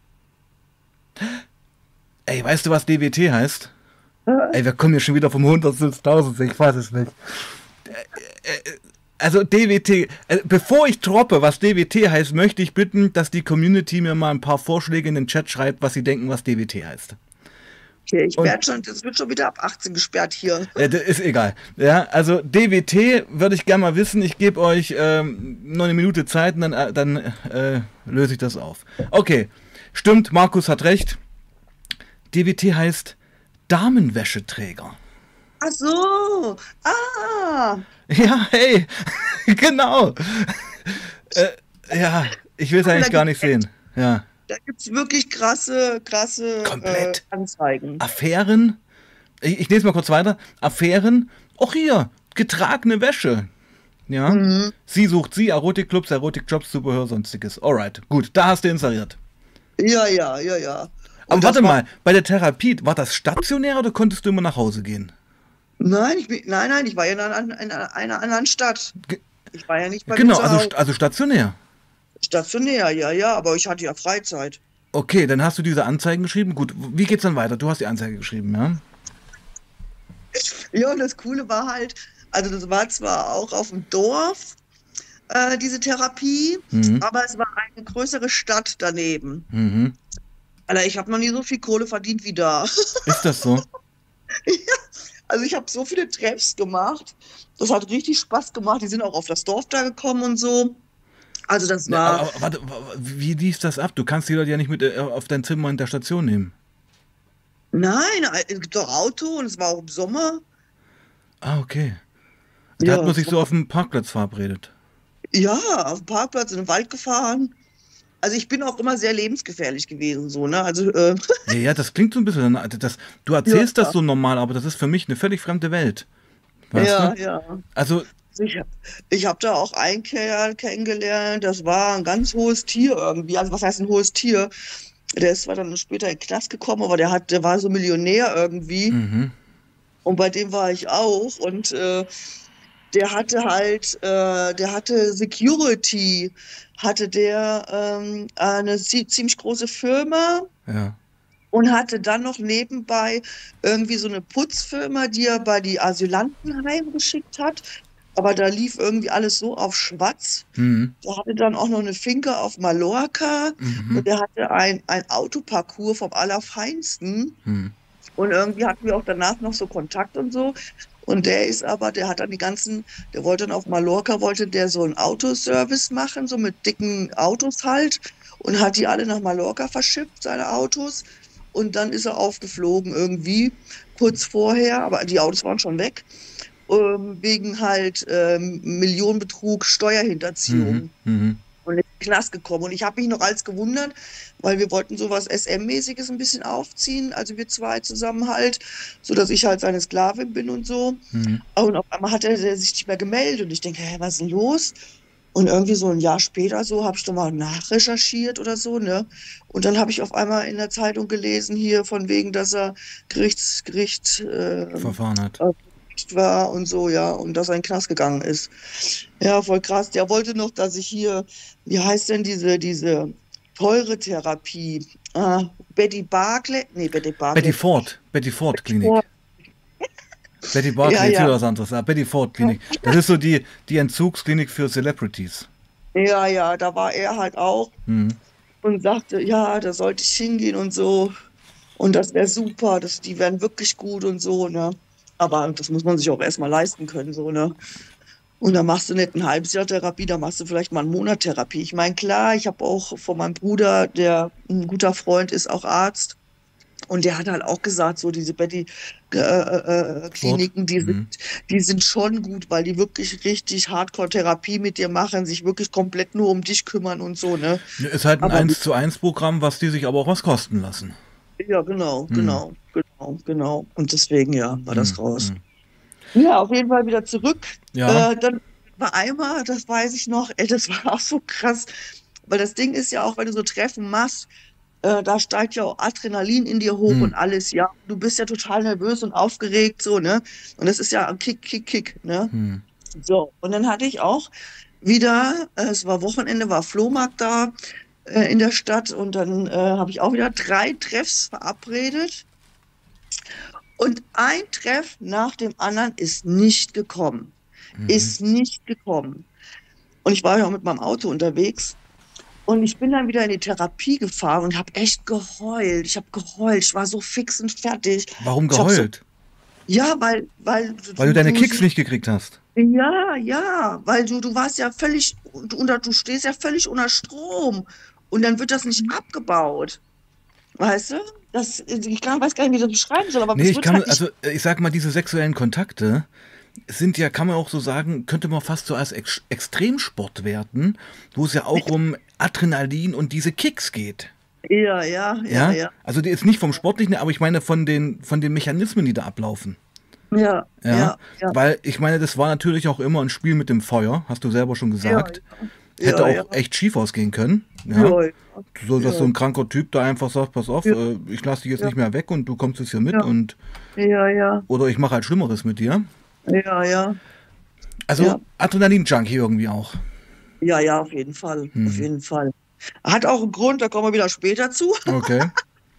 [SPEAKER 1] ey, weißt du, was DWT heißt? Ey, wir kommen hier schon wieder vom 100 ins 1000, ich weiß es nicht. Also DWT, bevor ich droppe, was DWT heißt, möchte ich bitten, dass die Community mir mal ein paar Vorschläge in den Chat schreibt, was sie denken, was DWT heißt.
[SPEAKER 2] Okay, ich
[SPEAKER 1] Und
[SPEAKER 2] werde schon, das wird schon wieder ab 18 gesperrt hier.
[SPEAKER 1] das ist egal. Ja, also DWT würde ich gerne mal wissen. Ich gebe euch nur eine Minute Zeit und dann löse ich das auf. Okay, stimmt, Markus hat recht. DWT heißt Damenwäscheträger.
[SPEAKER 2] Ach so. Ah.
[SPEAKER 1] Ja, hey, genau. Ja, ich will es
[SPEAKER 2] Da
[SPEAKER 1] eigentlich gar
[SPEAKER 2] gibt
[SPEAKER 1] nicht sehen. Ja,
[SPEAKER 2] Da gibt's wirklich krasse
[SPEAKER 1] komplett.
[SPEAKER 2] Anzeigen.
[SPEAKER 1] Affären. Ich lese mal kurz weiter. Affären. Auch hier, getragene Wäsche. Ja.
[SPEAKER 2] Mhm.
[SPEAKER 1] Sie sucht sie, Erotikclubs, Erotikjobs, Zubehör, sonstiges. Alright, gut, da hast du inseriert.
[SPEAKER 2] Ja, ja, ja, ja.
[SPEAKER 1] Aber
[SPEAKER 2] Und
[SPEAKER 1] warte
[SPEAKER 2] das war,
[SPEAKER 1] mal, bei der Therapie, war das stationär oder konntest du immer nach Hause gehen?
[SPEAKER 2] nein, ich war ja in einer anderen Stadt.
[SPEAKER 1] Ge
[SPEAKER 2] Ich war ja nicht bei mir
[SPEAKER 1] genau,
[SPEAKER 2] zu Hause.
[SPEAKER 1] also stationär.
[SPEAKER 2] Stationär, ja, ja, aber ich hatte ja Freizeit.
[SPEAKER 1] Okay, dann hast du diese Anzeigen geschrieben. Gut, wie geht's dann weiter? Du hast die Anzeige geschrieben, ja?
[SPEAKER 2] Ja, und das Coole war halt, also das war zwar auch auf dem Dorf, diese Therapie,
[SPEAKER 1] Mhm.
[SPEAKER 2] aber es war eine größere Stadt daneben.
[SPEAKER 1] Mhm.
[SPEAKER 2] Alter, ich habe noch nie so viel Kohle verdient wie da.
[SPEAKER 1] Ist das so?
[SPEAKER 2] Also ich habe so viele Treffs gemacht. Das hat richtig Spaß gemacht. Die sind auch auf das Dorf da gekommen und so. Also das
[SPEAKER 1] Ne,
[SPEAKER 2] war,
[SPEAKER 1] aber warte, wie lief das ab? Du kannst die Leute ja nicht mit auf dein Zimmer in der Station nehmen.
[SPEAKER 2] nein, es gibt doch Auto und es war auch im Sommer.
[SPEAKER 1] Ah, okay. Da hat
[SPEAKER 2] Ja,
[SPEAKER 1] man sich so auf dem Parkplatz verabredet.
[SPEAKER 2] ja, auf dem Parkplatz in den Wald gefahren. Also ich bin auch immer sehr lebensgefährlich gewesen, so, ne? Also,
[SPEAKER 1] Ja, ja, das klingt so ein bisschen. Du
[SPEAKER 2] ja,
[SPEAKER 1] erzählst das so normal, aber das ist für mich eine völlig fremde Welt. Weißt
[SPEAKER 2] ja,
[SPEAKER 1] du?
[SPEAKER 2] ja.
[SPEAKER 1] Also,
[SPEAKER 2] Also ich hab da auch einen Kerl kennengelernt, das war ein ganz hohes Tier irgendwie. Also was heißt ein hohes Tier? Der ist zwar dann später in den Knast gekommen, aber der war so Millionär irgendwie.
[SPEAKER 1] mhm,
[SPEAKER 2] Und bei dem war ich auch. Und der hatte Security, hatte der eine ziemlich große Firma
[SPEAKER 1] ja.
[SPEAKER 2] und hatte dann noch nebenbei irgendwie so eine Putzfirma, die er bei die Asylanten heimgeschickt hat. Aber da lief irgendwie alles so auf Schwarz.
[SPEAKER 1] Mhm,
[SPEAKER 2] Der hatte dann auch noch eine Finca auf Mallorca
[SPEAKER 1] mhm,
[SPEAKER 2] und der hatte ein Autoparcours vom Allerfeinsten.
[SPEAKER 1] mhm,
[SPEAKER 2] Und irgendwie hatten wir auch danach noch so Kontakt und so. Und der hat dann der wollte dann auf Mallorca, wollte der so einen Autoservice machen, so mit dicken Autos halt. Und hat die alle nach Mallorca verschippt, seine Autos. Und dann ist er aufgeflogen irgendwie, kurz vorher, aber die Autos waren schon weg, wegen halt Millionenbetrug,
[SPEAKER 1] mhm,
[SPEAKER 2] Steuerhinterziehung.
[SPEAKER 1] mhm.
[SPEAKER 2] Und jetzt Knast gekommen. Und ich habe mich noch als gewundert, weil wir wollten sowas SM-mäßiges ein bisschen aufziehen, also wir zwei zusammen halt, so dass ich halt seine Sklavin bin und so.
[SPEAKER 1] Mhm.
[SPEAKER 2] Und auf einmal hat er sich nicht mehr gemeldet und ich denke, hä, was ist denn los? Und irgendwie so ein Jahr später so habe ich doch mal nachrecherchiert oder so, ne? Und dann habe ich auf einmal in der Zeitung gelesen hier von wegen, dass er Gericht
[SPEAKER 1] Verfahren hat.
[SPEAKER 2] war und so, ja, und dass er in den Knast gegangen ist. Ja, voll krass. Der wollte noch, dass ich hier, wie heißt denn diese teure Therapie? Betty Barclay? Nee, Betty Barclay.
[SPEAKER 1] Betty Ford Klinik. Betty
[SPEAKER 2] Ja,
[SPEAKER 1] Barclay ist
[SPEAKER 2] ja.
[SPEAKER 1] wieder was anderes. Betty Ford Klinik. Das ist so die Entzugsklinik für Celebrities.
[SPEAKER 2] Ja, ja, da war er halt auch
[SPEAKER 1] Mhm.
[SPEAKER 2] und sagte, ja, da sollte ich hingehen und so. Und das wäre super, die wären wirklich gut und so, ne? Aber das muss man sich auch erstmal leisten können, so, ne? Und dann machst du nicht ein halbes Jahr Therapie, dann machst du vielleicht mal einen Monat Therapie. Ich meine, klar, ich habe auch von meinem Bruder, der ein guter Freund ist, auch Arzt. Und der hat halt auch gesagt, so diese Betty-Kliniken, die sind schon gut, weil die wirklich richtig Hardcore-Therapie mit dir machen, sich wirklich komplett nur um dich kümmern und so, ne?
[SPEAKER 1] Ja, ist halt ein
[SPEAKER 2] Aber
[SPEAKER 1] 1:1 Programm, was die sich aber auch was kosten lassen.
[SPEAKER 2] ja, genau,
[SPEAKER 1] Hm.
[SPEAKER 2] genau. Und deswegen, ja, war das
[SPEAKER 1] Hm.
[SPEAKER 2] raus.
[SPEAKER 1] Hm.
[SPEAKER 2] Ja, auf jeden Fall wieder zurück.
[SPEAKER 1] Ja.
[SPEAKER 2] Dann war einmal, das weiß ich noch, ey, das war auch so krass, weil das Ding ist ja auch, wenn du so Treffen machst, da steigt ja auch Adrenalin in dir hoch und
[SPEAKER 1] Hm.
[SPEAKER 2] alles, ja. Du bist ja total nervös und aufgeregt, so, ne? Und das ist ja ein Kick, ne?
[SPEAKER 1] Hm.
[SPEAKER 2] So, und dann hatte ich auch wieder, es war Wochenende, war Flohmarkt da in der Stadt und dann habe ich auch wieder 3 Treffs verabredet und ein Treff nach dem anderen ist nicht gekommen.
[SPEAKER 1] Mhm.
[SPEAKER 2] Ist nicht gekommen. Und ich war ja auch mit meinem Auto unterwegs. Und ich bin dann wieder in die Therapie gefahren und habe echt geheult. Ich habe geheult. Ich war so fix und fertig.
[SPEAKER 1] Warum
[SPEAKER 2] Ich habe so,
[SPEAKER 1] geheult?
[SPEAKER 2] ja, weil
[SPEAKER 1] Weil du deine Kicks nicht gekriegt hast.
[SPEAKER 2] ja, weil du warst ja völlig, du stehst ja völlig unter Strom. Und dann wird das nicht abgebaut. Weißt du? Weiß gar nicht, wie ich das beschreiben soll, aber
[SPEAKER 1] Nee,
[SPEAKER 2] es wird halt nicht.
[SPEAKER 1] also ich sag mal, diese sexuellen Kontakte sind ja, kann man auch so sagen, könnte man fast so als Extremsport werten, wo es ja auch um Adrenalin und diese Kicks geht. Ja?
[SPEAKER 2] Ja.
[SPEAKER 1] Also die ist nicht vom Sportlichen, aber ich meine von den Mechanismen, die da ablaufen.
[SPEAKER 2] Ja,
[SPEAKER 1] Ja?
[SPEAKER 2] ja.
[SPEAKER 1] Weil ich meine, das war natürlich auch immer ein Spiel mit dem Feuer, hast du selber schon
[SPEAKER 2] Ja,
[SPEAKER 1] gesagt. Hätte
[SPEAKER 2] ja, ja.
[SPEAKER 1] auch echt schief ausgehen können. Ja?
[SPEAKER 2] Ja,
[SPEAKER 1] So, dass
[SPEAKER 2] ja,
[SPEAKER 1] so ein kranker Typ da einfach sagt, pass auf,
[SPEAKER 2] ja,
[SPEAKER 1] ich lasse dich jetzt
[SPEAKER 2] ja,
[SPEAKER 1] nicht mehr weg und du kommst jetzt hier mit
[SPEAKER 2] ja,
[SPEAKER 1] und
[SPEAKER 2] ja,
[SPEAKER 1] oder ich mache halt Schlimmeres mit dir.
[SPEAKER 2] ja.
[SPEAKER 1] Also
[SPEAKER 2] Ja,
[SPEAKER 1] Adrenalin-Junkie irgendwie auch.
[SPEAKER 2] ja, auf jeden Fall, auf
[SPEAKER 1] Hm.
[SPEAKER 2] jeden Fall. Hat auch einen Grund, da kommen wir wieder später zu.
[SPEAKER 1] Okay.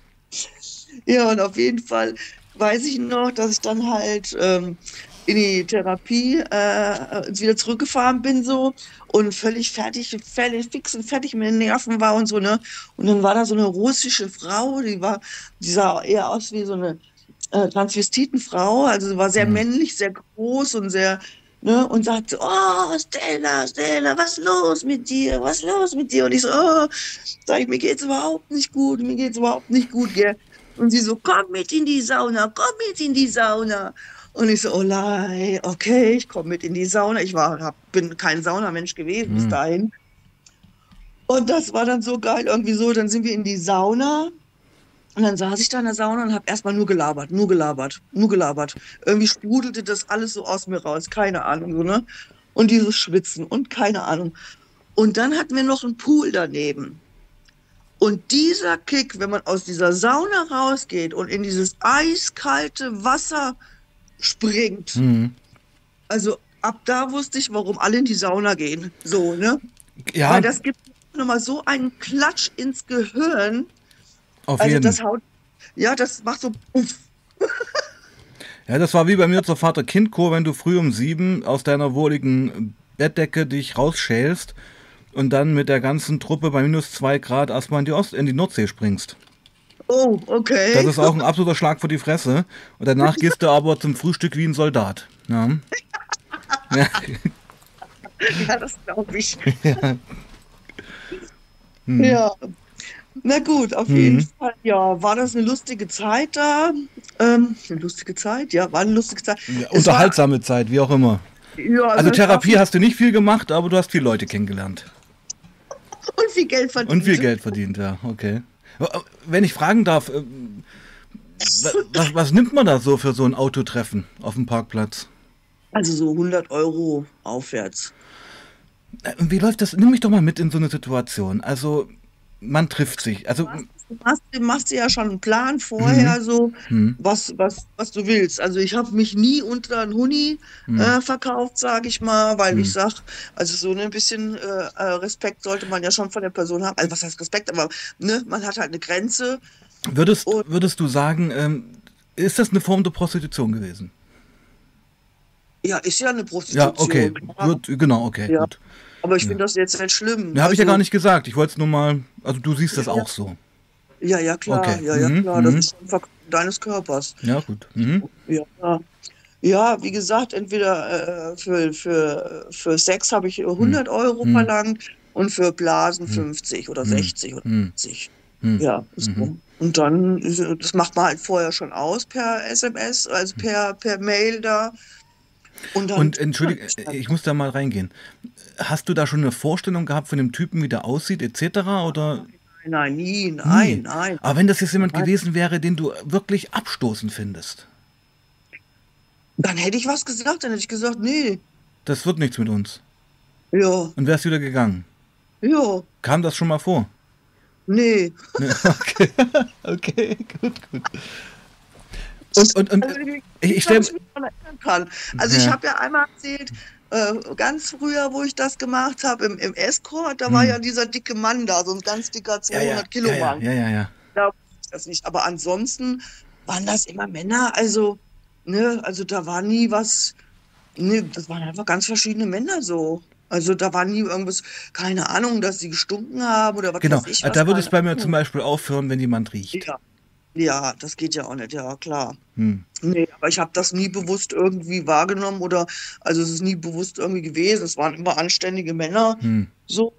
[SPEAKER 2] Ja, und auf jeden Fall weiß ich noch, dass ich dann halt in die Therapie wieder zurückgefahren bin so und völlig fix und fertig mit den Nerven war und so, ne? Und dann war da so eine russische Frau, die sah eher aus wie so eine Transvestitenfrau, also sie war sehr
[SPEAKER 1] Hm.
[SPEAKER 2] männlich, sehr groß und sehr, ne, und sagte, oh, Stella, was los mit dir? Was los mit dir? Und ich so, oh, sag ich, mir geht's überhaupt nicht gut, gell? Und sie so, komm mit in die Sauna, komm mit in die Sauna. Und ich so, oh nein, okay, ich komme mit in die Sauna. Bin kein Saunamensch gewesen bis
[SPEAKER 1] Hm.
[SPEAKER 2] dahin. Und das war dann so geil, irgendwie so, dann sind wir in die Sauna. Und dann saß ich da in der Sauna und habe erstmal nur gelabert. Irgendwie sprudelte das alles so aus mir raus, keine Ahnung, so, ne? Und dieses Schwitzen und keine Ahnung. Und dann hatten wir noch einen Pool daneben. Und dieser Kick, wenn man aus dieser Sauna rausgeht und in dieses eiskalte Wasser springt,
[SPEAKER 1] Hm.
[SPEAKER 2] also ab da wusste ich, warum alle in die Sauna gehen. So, ne? Weil
[SPEAKER 1] Ja,
[SPEAKER 2] das gibt nochmal so einen Klatsch ins Gehirn.
[SPEAKER 1] auf
[SPEAKER 2] Also
[SPEAKER 1] jeden.
[SPEAKER 2] das haut, ja, das macht so, uff.
[SPEAKER 1] Ja, das war wie bei mir zur Vater-Kind-Kur, wenn du früh um 7 aus deiner wohligen Bettdecke dich rausschälst und dann mit der ganzen Truppe bei -2 Grad erstmal in die Nordsee springst.
[SPEAKER 2] Oh,
[SPEAKER 1] Das
[SPEAKER 2] okay.
[SPEAKER 1] ist auch ein absoluter Schlag vor die Fresse. Und danach gehst du aber zum Frühstück wie ein Soldat. Ja. Ja.
[SPEAKER 2] Ja, das glaube ich.
[SPEAKER 1] Ja. Hm.
[SPEAKER 2] Ja, na gut, auf jeden
[SPEAKER 1] Hm.
[SPEAKER 2] Fall. Ja, war das eine lustige Zeit da? Eine lustige Zeit? Ja, war eine lustige Zeit.
[SPEAKER 1] Ja,
[SPEAKER 2] Es war,
[SPEAKER 1] unterhaltsame Zeit, wie auch immer.
[SPEAKER 2] ja,
[SPEAKER 1] Also
[SPEAKER 2] es war
[SPEAKER 1] Therapie hast du nicht viel gemacht, aber du hast viele Leute kennengelernt.
[SPEAKER 2] viel Geld verdient.
[SPEAKER 1] Und viel Geld verdient, ja, okay. Wenn ich fragen darf, was nimmt man da so für so ein Autotreffen auf dem Parkplatz?
[SPEAKER 2] Also so 100 € aufwärts.
[SPEAKER 1] Wie läuft das? Nimm mich doch mal mit in so eine Situation. Also, man trifft sich. Also,
[SPEAKER 2] Du machst dir ja schon einen Plan
[SPEAKER 1] hm,
[SPEAKER 2] vorher, so
[SPEAKER 1] hm,
[SPEAKER 2] was du willst. Also ich habe mich nie unter einen Huni
[SPEAKER 1] hm,
[SPEAKER 2] verkauft, sage ich mal, weil
[SPEAKER 1] hm.
[SPEAKER 2] ich sage, also so ein bisschen Respekt sollte man ja schon von der Person haben. Also was heißt Respekt, aber ne, man hat halt eine Grenze und
[SPEAKER 1] Würdest du sagen, ist das eine Form der Prostitution gewesen?
[SPEAKER 2] ja, ist ja eine
[SPEAKER 1] Ja, okay.
[SPEAKER 2] Prostitution, klar.
[SPEAKER 1] Genau, okay,
[SPEAKER 2] Ja,
[SPEAKER 1] gut.
[SPEAKER 2] aber ich
[SPEAKER 1] Ja.
[SPEAKER 2] finde das jetzt nicht schlimm.
[SPEAKER 1] Ne, habe ich ja gar
[SPEAKER 2] Also
[SPEAKER 1] nicht gesagt. Ich wollte es nur mal. Also, du siehst
[SPEAKER 2] ja,
[SPEAKER 1] das
[SPEAKER 2] ja,
[SPEAKER 1] auch so. Okay.
[SPEAKER 2] ja, ja, klar, das
[SPEAKER 1] Mhm.
[SPEAKER 2] ist schon Verkauf deines Körpers.
[SPEAKER 1] Ja, gut. Mhm.
[SPEAKER 2] Ja, ja. Ja, wie gesagt, entweder für Sex habe ich
[SPEAKER 1] Mhm.
[SPEAKER 2] 100 €
[SPEAKER 1] Mhm.
[SPEAKER 2] verlangt und für Blasen
[SPEAKER 1] Mhm.
[SPEAKER 2] 50 oder
[SPEAKER 1] Mhm.
[SPEAKER 2] 60 oder
[SPEAKER 1] Mhm.
[SPEAKER 2] 70.
[SPEAKER 1] Mhm.
[SPEAKER 2] Ja,
[SPEAKER 1] Mhm.
[SPEAKER 2] so. Und dann, das macht man halt vorher schon aus per SMS, also per Mail da. Und dann
[SPEAKER 1] Und
[SPEAKER 2] trifft man
[SPEAKER 1] entschuldige,
[SPEAKER 2] sich dann.
[SPEAKER 1] ich muss da mal reingehen. Hast du da schon eine Vorstellung gehabt von dem Typen, wie der aussieht, etc.? Oder
[SPEAKER 2] Nein, nein, nie,
[SPEAKER 1] nie?
[SPEAKER 2] nein, nein,
[SPEAKER 1] Aber wenn das jetzt jemand
[SPEAKER 2] nein.
[SPEAKER 1] gewesen wäre, den du wirklich abstoßend findest,
[SPEAKER 2] Dann hätte ich was gesagt, dann hätte ich gesagt, nee,
[SPEAKER 1] das wird nichts mit uns.
[SPEAKER 2] ja,
[SPEAKER 1] Und wärst wieder gegangen.
[SPEAKER 2] ja,
[SPEAKER 1] Kam das schon mal vor?
[SPEAKER 2] nee.
[SPEAKER 1] Ne, okay. Okay, gut, gut. Und
[SPEAKER 2] Also ich
[SPEAKER 1] ich
[SPEAKER 2] nicht, ob
[SPEAKER 1] stelle.
[SPEAKER 2] ich mich daran erinnern kann. Also ich
[SPEAKER 1] Ja.
[SPEAKER 2] habe ja einmal erzählt, ganz früher, wo ich das gemacht habe, im Escort, da war
[SPEAKER 1] Hm.
[SPEAKER 2] ja dieser dicke Mann da, so ein ganz dicker
[SPEAKER 1] Ja, ja,
[SPEAKER 2] 200
[SPEAKER 1] ja,
[SPEAKER 2] Kilo
[SPEAKER 1] ja,
[SPEAKER 2] Mann.
[SPEAKER 1] ja, ja, ja.
[SPEAKER 2] Da wusste ich das nicht. Aber ansonsten waren das immer Männer. Also, ne, also da war nie was, ne, das waren einfach ganz verschiedene Männer so. Also da war nie irgendwas, keine Ahnung, dass sie gestunken haben oder was
[SPEAKER 1] Genau.
[SPEAKER 2] weiß ich was,
[SPEAKER 1] Da würde es
[SPEAKER 2] keine
[SPEAKER 1] bei mir zum
[SPEAKER 2] Ahnung.
[SPEAKER 1] Beispiel aufhören, wenn jemand riecht.
[SPEAKER 2] Ja, ja, das geht ja auch nicht, ja, klar.
[SPEAKER 1] Hm.
[SPEAKER 2] Nee, aber ich habe das nie bewusst irgendwie wahrgenommen oder also es ist nie bewusst irgendwie gewesen. Es waren immer anständige Männer.
[SPEAKER 1] Hm.
[SPEAKER 2] So,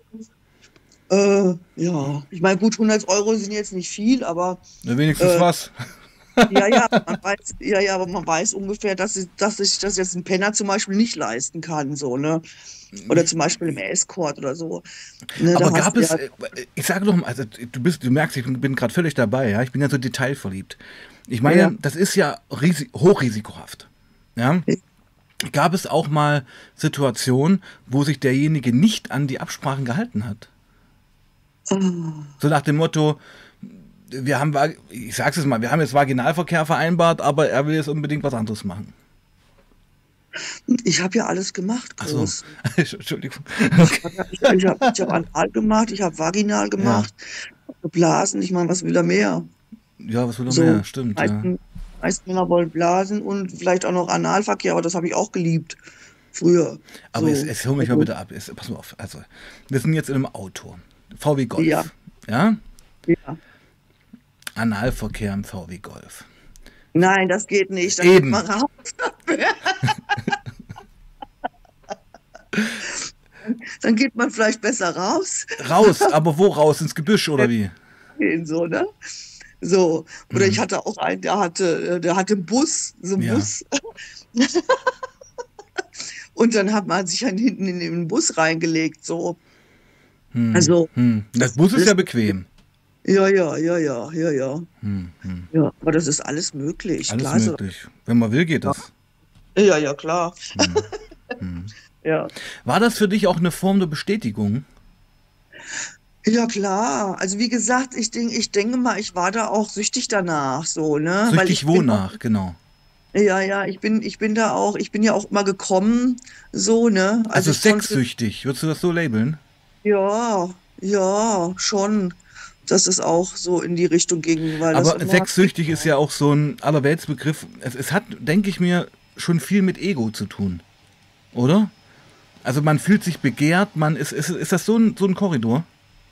[SPEAKER 2] ja. Ich meine, gut, 100 € sind jetzt nicht viel, aber
[SPEAKER 1] Na, wenigstens
[SPEAKER 2] äh,
[SPEAKER 1] was.
[SPEAKER 2] ja, ja, man weiß, ja, ja, aber man weiß ungefähr, dass sich das jetzt ein Penner zum Beispiel nicht leisten kann, so, ne? Oder zum Beispiel im Escort oder so. Ne,
[SPEAKER 1] Aber
[SPEAKER 2] da
[SPEAKER 1] gab
[SPEAKER 2] hast du
[SPEAKER 1] es,
[SPEAKER 2] ja,
[SPEAKER 1] ich sage doch mal, also du merkst, ich bin gerade völlig dabei, ja, ich bin ja so detailverliebt. Ich
[SPEAKER 2] ja,
[SPEAKER 1] meine, das ist ja hochrisikohaft. Ja? Gab es auch mal Situationen, wo sich derjenige nicht an die Absprachen gehalten hat?
[SPEAKER 2] ah,
[SPEAKER 1] So nach dem Motto, ich sag's jetzt mal, wir haben jetzt Vaginalverkehr vereinbart, aber er will jetzt unbedingt was anderes machen.
[SPEAKER 2] ich habe ja alles gemacht,
[SPEAKER 1] Ach so,
[SPEAKER 2] groß.
[SPEAKER 1] Entschuldigung.
[SPEAKER 2] Ich
[SPEAKER 1] Okay.
[SPEAKER 2] habe ich hab Anal gemacht, ich habe Vaginal
[SPEAKER 1] Ja,
[SPEAKER 2] gemacht, geblasen. Ich meine, was will er mehr?
[SPEAKER 1] ja, was will er
[SPEAKER 2] So,
[SPEAKER 1] mehr? Stimmt, ja.
[SPEAKER 2] meisten, meisten Männer wollen blasen und vielleicht auch noch Analverkehr, aber das habe ich auch geliebt früher.
[SPEAKER 1] Aber
[SPEAKER 2] So,
[SPEAKER 1] jetzt hol mich mal
[SPEAKER 2] also,
[SPEAKER 1] bitte ab. Pass mal auf. Also, wir sind jetzt in einem Auto. VW
[SPEAKER 2] ja,
[SPEAKER 1] Golf. Ja?
[SPEAKER 2] ja.
[SPEAKER 1] Analverkehr im VW Golf.
[SPEAKER 2] Nein, das geht nicht. Dann geht man
[SPEAKER 1] Eben.
[SPEAKER 2] raus. Dann geht man vielleicht besser raus.
[SPEAKER 1] Raus. Aber wo raus? Ins Gebüsch oder wie?
[SPEAKER 2] Gehen, so, ne? So. Oder ich
[SPEAKER 1] Hm.
[SPEAKER 2] hatte auch einen, der hatte einen Bus, so einen
[SPEAKER 1] Ja.
[SPEAKER 2] Bus. Und dann hat man sich dann hinten in den Bus reingelegt. So.
[SPEAKER 1] Hm.
[SPEAKER 2] Also,
[SPEAKER 1] Hm. Das
[SPEAKER 2] das
[SPEAKER 1] Bus ist ja
[SPEAKER 2] alles.
[SPEAKER 1] bequem.
[SPEAKER 2] Ja, ja, ja, ja, ja, ja.
[SPEAKER 1] Hm. Hm.
[SPEAKER 2] Ja, aber das ist alles möglich.
[SPEAKER 1] Alles
[SPEAKER 2] Klar ist das.
[SPEAKER 1] möglich. Wenn man will, geht
[SPEAKER 2] Ja,
[SPEAKER 1] das.
[SPEAKER 2] ja, ja, klar.
[SPEAKER 1] Hm. Hm.
[SPEAKER 2] Ja.
[SPEAKER 1] War das für dich auch eine Form der Bestätigung?
[SPEAKER 2] Ja, klar. Also wie gesagt, ich denke mal, ich war da auch süchtig danach, so, ne? Weil
[SPEAKER 1] Süchtig
[SPEAKER 2] ich bin auch,
[SPEAKER 1] wonach, genau.
[SPEAKER 2] ja, ja, ich bin da auch, ich bin ja auch mal gekommen, so, ne? Also
[SPEAKER 1] Also
[SPEAKER 2] ich konnte,
[SPEAKER 1] sexsüchtig, würdest du das so labeln?
[SPEAKER 2] ja, ja, schon, dass es auch so in die Richtung ging, weil das
[SPEAKER 1] Aber
[SPEAKER 2] immer,
[SPEAKER 1] sexsüchtig ist ja auch so ein Allerweltsbegriff. Es hat, denke ich mir, schon viel mit Ego zu tun, oder? Also man fühlt sich begehrt, ist das so ein Korridor?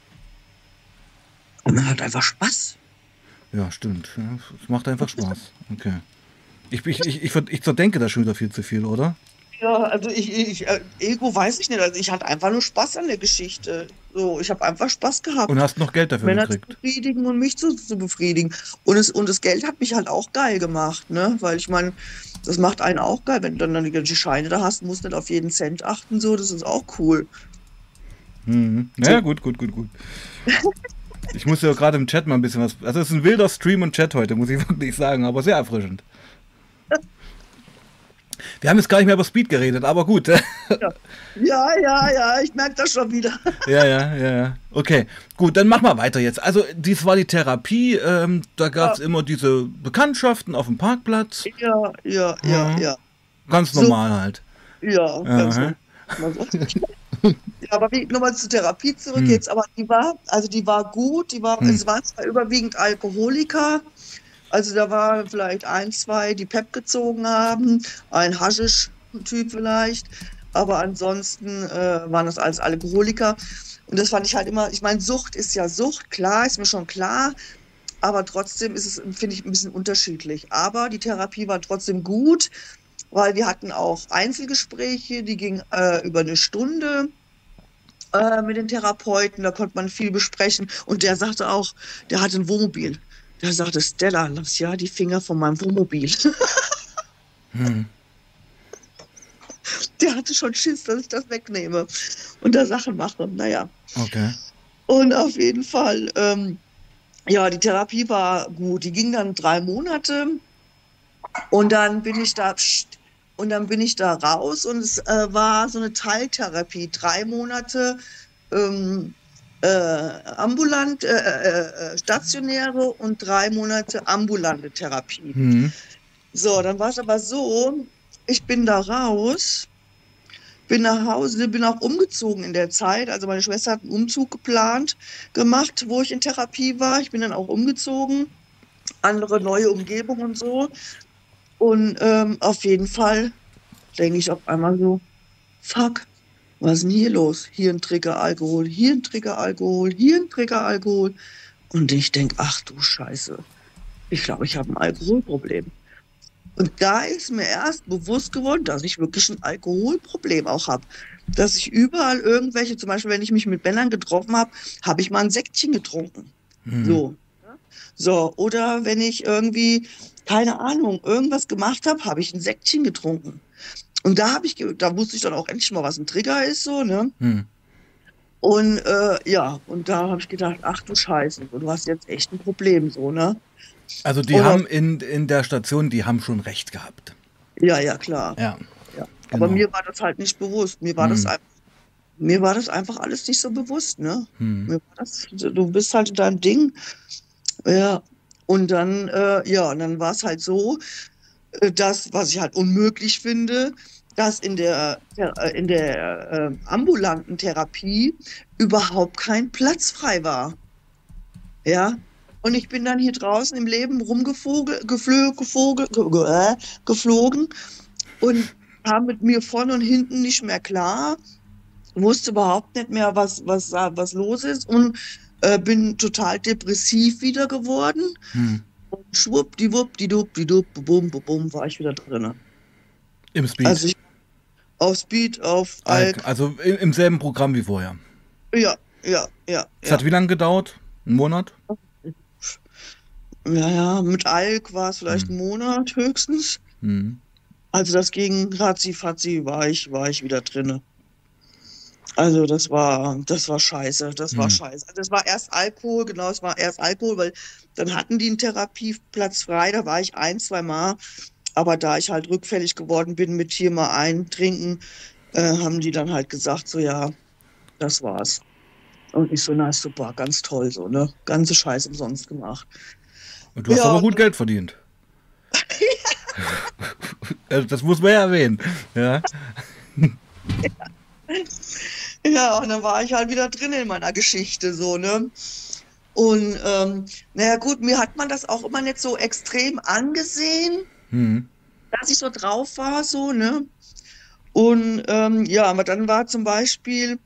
[SPEAKER 2] man hat einfach Spaß.
[SPEAKER 1] Ja, stimmt. Ja, es macht einfach Spaß. Okay. Ich zerdenke da schon wieder viel zu viel, oder?
[SPEAKER 2] Ja, also Ego weiß ich nicht, also ich hatte einfach nur Spaß an der Geschichte. So, ich habe einfach Spaß
[SPEAKER 1] Und
[SPEAKER 2] gehabt.
[SPEAKER 1] hast noch Geld dafür
[SPEAKER 2] Männer zu
[SPEAKER 1] gekriegt.
[SPEAKER 2] befriedigen und mich zu befriedigen. Und das Geld hat mich halt auch geil gemacht, ne? Weil ich meine, das macht einen auch geil, wenn du dann die Scheine da hast, musst nicht auf jeden Cent achten, so, das ist auch cool.
[SPEAKER 1] Naja, gut. Ich muss ja gerade im Chat mal ein bisschen was. Also, es ist ein wilder Stream und Chat heute, muss ich wirklich sagen, aber sehr erfrischend. Wir haben jetzt gar nicht mehr über Speed geredet, aber gut.
[SPEAKER 2] Ja, ich merke das schon wieder.
[SPEAKER 1] Ja. Okay, gut, dann machen wir weiter jetzt. Also, dies war die Therapie. Da gab es immer diese Bekanntschaften auf dem Parkplatz.
[SPEAKER 2] Ja.
[SPEAKER 1] Ganz
[SPEAKER 2] So,
[SPEAKER 1] normal halt.
[SPEAKER 2] ja, ganz
[SPEAKER 1] Aha.
[SPEAKER 2] normal. Ja, aber nochmal zur Therapie zurück
[SPEAKER 1] Hm.
[SPEAKER 2] jetzt, aber die war gut, es waren zwar überwiegend Alkoholiker, also da war vielleicht ein, zwei, die PEP gezogen haben, ein Haschisch-Typ vielleicht, aber ansonsten waren das alles Alkoholiker. Und das fand ich halt immer, ich meine, Sucht ist ja Sucht, klar, ist mir schon klar, aber trotzdem ist es, finde ich, ein bisschen unterschiedlich. Aber die Therapie war trotzdem gut, weil wir hatten auch Einzelgespräche, die gingen über eine Stunde mit den Therapeuten, da konnte man viel besprechen. Und der sagte auch, der hatte ein Wohnmobil. Der sagte, Stella, lass ja die Finger von meinem Wohnmobil. Der hatte schon Schiss, dass ich das wegnehme und da Sachen mache. Naja.
[SPEAKER 1] Okay.
[SPEAKER 2] Und auf jeden Fall, ja, die Therapie war gut. Die ging dann 3 Monate und dann bin ich da, raus und es war so eine Teiltherapie. 3 Monate ambulant, stationäre und 3 Monate ambulante Therapie. So, dann war es aber so, ich bin da raus, bin nach Hause, bin auch umgezogen in der Zeit. Also meine Schwester hat einen Umzug gemacht, wo ich in Therapie war. Ich bin dann auch umgezogen, andere neue Umgebung und so. Und auf jeden Fall denke ich auf einmal so, fuck, was ist denn hier los? Hier ein Trigger Alkohol, hier ein Trigger Alkohol, hier ein Trigger Alkohol. Und ich denke, ach du Scheiße, ich glaube, ich habe ein Alkoholproblem. Und da ist mir erst bewusst geworden, dass ich wirklich ein Alkoholproblem auch habe. Dass ich überall irgendwelche, zum Beispiel, wenn ich mich mit Männern getroffen habe, habe ich mal ein Sektchen getrunken. So, oder wenn ich irgendwie, keine Ahnung, irgendwas gemacht habe, habe ich ein Sektchen getrunken. Und da wusste ich dann auch endlich mal, was ein Trigger ist, so, ne? Und ja, und da habe ich gedacht, ach du Scheiße, du hast jetzt echt ein Problem, so, ne?
[SPEAKER 1] Also die haben in der Station, die haben schon recht gehabt.
[SPEAKER 2] Ja, klar.
[SPEAKER 1] Ja.
[SPEAKER 2] Aber
[SPEAKER 1] Genau.
[SPEAKER 2] mir war das halt nicht bewusst. Mir war das einfach alles nicht so bewusst, ne? Du bist halt in deinem Ding. Ja. Und dann, und dann war es halt so, das, was ich halt unmöglich finde, dass in der ambulanten Therapie überhaupt kein Platz frei war. Ja. Und ich bin dann hier draußen im Leben geflogen und kam mit mir vorne und hinten nicht mehr klar, wusste überhaupt nicht mehr, was los ist und bin total depressiv wieder geworden. Und schwuppdiwuppdiwuppdiwupp, bum, bum, bum, war ich wieder drin.
[SPEAKER 1] Im Speed.
[SPEAKER 2] Also auf Speed, auf Alk.
[SPEAKER 1] Also im selben Programm wie vorher.
[SPEAKER 2] Ja.
[SPEAKER 1] Es hat wie lange gedauert? Einen Monat?
[SPEAKER 2] Ja, mit Alk war es vielleicht ein Monat höchstens. Also das ging ratzi-fatzi, war ich wieder drinne. Also das war scheiße, das war scheiße. Also das war erst Alkohol, genau, es war erst Alkohol, weil dann hatten die einen Therapieplatz frei, da war ich 1, 2 Mal. Aber da ich halt rückfällig geworden bin mit hier mal eintrinken, haben die dann halt gesagt, so ja, das war's. Und ich so, na super, ganz toll, so, ne? Ganze Scheiße umsonst gemacht.
[SPEAKER 1] Und du hast aber gut Geld verdient. Also das muss man ja erwähnen. Ja.
[SPEAKER 2] Ja, und dann war ich halt wieder drin in meiner Geschichte, so, ne? Und naja gut, mir hat man das auch immer nicht so extrem angesehen, dass ich so drauf war, so, ne? Und ja, aber dann war zum Beispiel,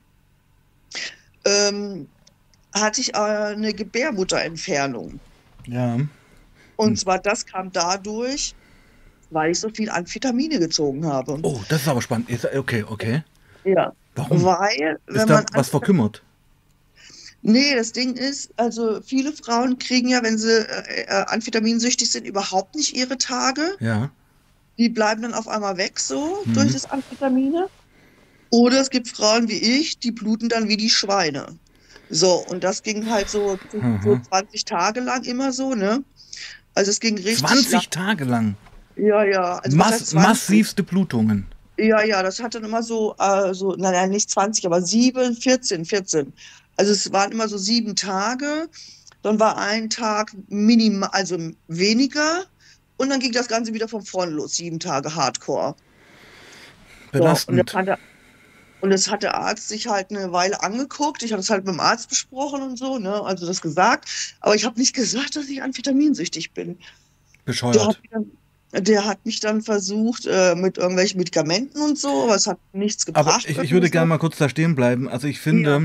[SPEAKER 2] hatte ich eine Gebärmutterentfernung.
[SPEAKER 1] Ja.
[SPEAKER 2] Und zwar, das kam dadurch, weil ich so viel Amphetamine gezogen habe.
[SPEAKER 1] Oh, das ist aber spannend. Okay.
[SPEAKER 2] Ja.
[SPEAKER 1] Warum?
[SPEAKER 2] Weil,
[SPEAKER 1] Ist da was verkümmert?
[SPEAKER 2] Nee, das Ding ist, also viele Frauen kriegen ja, wenn sie amphetaminsüchtig sind, überhaupt nicht ihre Tage.
[SPEAKER 1] Ja.
[SPEAKER 2] Die bleiben dann auf einmal weg, so durch das Amphetamine. Oder es gibt Frauen wie ich, die bluten dann wie die Schweine. So, und das ging halt so
[SPEAKER 1] Aha.
[SPEAKER 2] 20 Tage lang immer so, ne? Also es ging richtig lang.
[SPEAKER 1] 20 Tage lang.
[SPEAKER 2] Ja, ja, also was heißt 20?
[SPEAKER 1] Massivste Blutungen.
[SPEAKER 2] Ja, ja, das hat dann immer so, nein, nein, nicht 20, aber 7, 14, 14. Also es waren immer so 7 Tage, dann war ein Tag minimal, also weniger, und dann ging das Ganze wieder von vorne los, 7 Tage Hardcore. So,
[SPEAKER 1] Belastend.
[SPEAKER 2] und das hat der Arzt sich halt eine Weile angeguckt. Ich habe das halt mit dem Arzt besprochen und so, ne, also das gesagt. Aber ich habe nicht gesagt, dass ich amphitaminsüchtig bin. Der hat
[SPEAKER 1] Bescheuert.
[SPEAKER 2] mich der hat mich dann versucht, mit irgendwelchen Medikamenten und so, aber es hat nichts
[SPEAKER 1] Aber
[SPEAKER 2] gebracht
[SPEAKER 1] ich
[SPEAKER 2] irgendwie
[SPEAKER 1] würde gerne
[SPEAKER 2] so.
[SPEAKER 1] mal kurz da stehen bleiben. Also ich
[SPEAKER 2] Ja,
[SPEAKER 1] finde,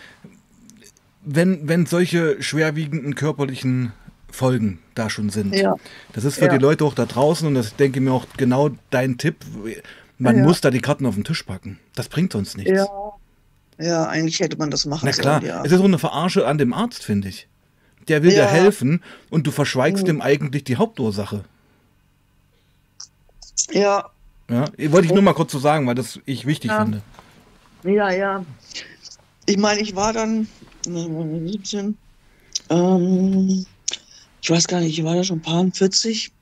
[SPEAKER 1] wenn solche schwerwiegenden körperlichen Folgen da schon sind,
[SPEAKER 2] ja,
[SPEAKER 1] das ist für die
[SPEAKER 2] ja,
[SPEAKER 1] Leute auch da draußen und das denke ich mir auch genau dein Tipp. Man
[SPEAKER 2] ja,
[SPEAKER 1] muss da die Karten auf den Tisch packen. Das bringt uns
[SPEAKER 2] ja,
[SPEAKER 1] nichts.
[SPEAKER 2] ja, eigentlich hätte man das machen
[SPEAKER 1] Na
[SPEAKER 2] sollen,
[SPEAKER 1] klar,
[SPEAKER 2] ja.
[SPEAKER 1] es ist so eine Verarsche an dem Arzt, finde ich. Der will dir
[SPEAKER 2] Ja,
[SPEAKER 1] helfen und du verschweigst
[SPEAKER 2] hm,
[SPEAKER 1] ihm eigentlich die Hauptursache.
[SPEAKER 2] ja,
[SPEAKER 1] Ja, wollte ich
[SPEAKER 2] oh,
[SPEAKER 1] nur mal kurz so sagen, weil das ich wichtig
[SPEAKER 2] ja,
[SPEAKER 1] finde.
[SPEAKER 2] ja, ja. Ich meine, ich war dann 17, ähm, ich weiß gar nicht, ich war da schon ein paar 40.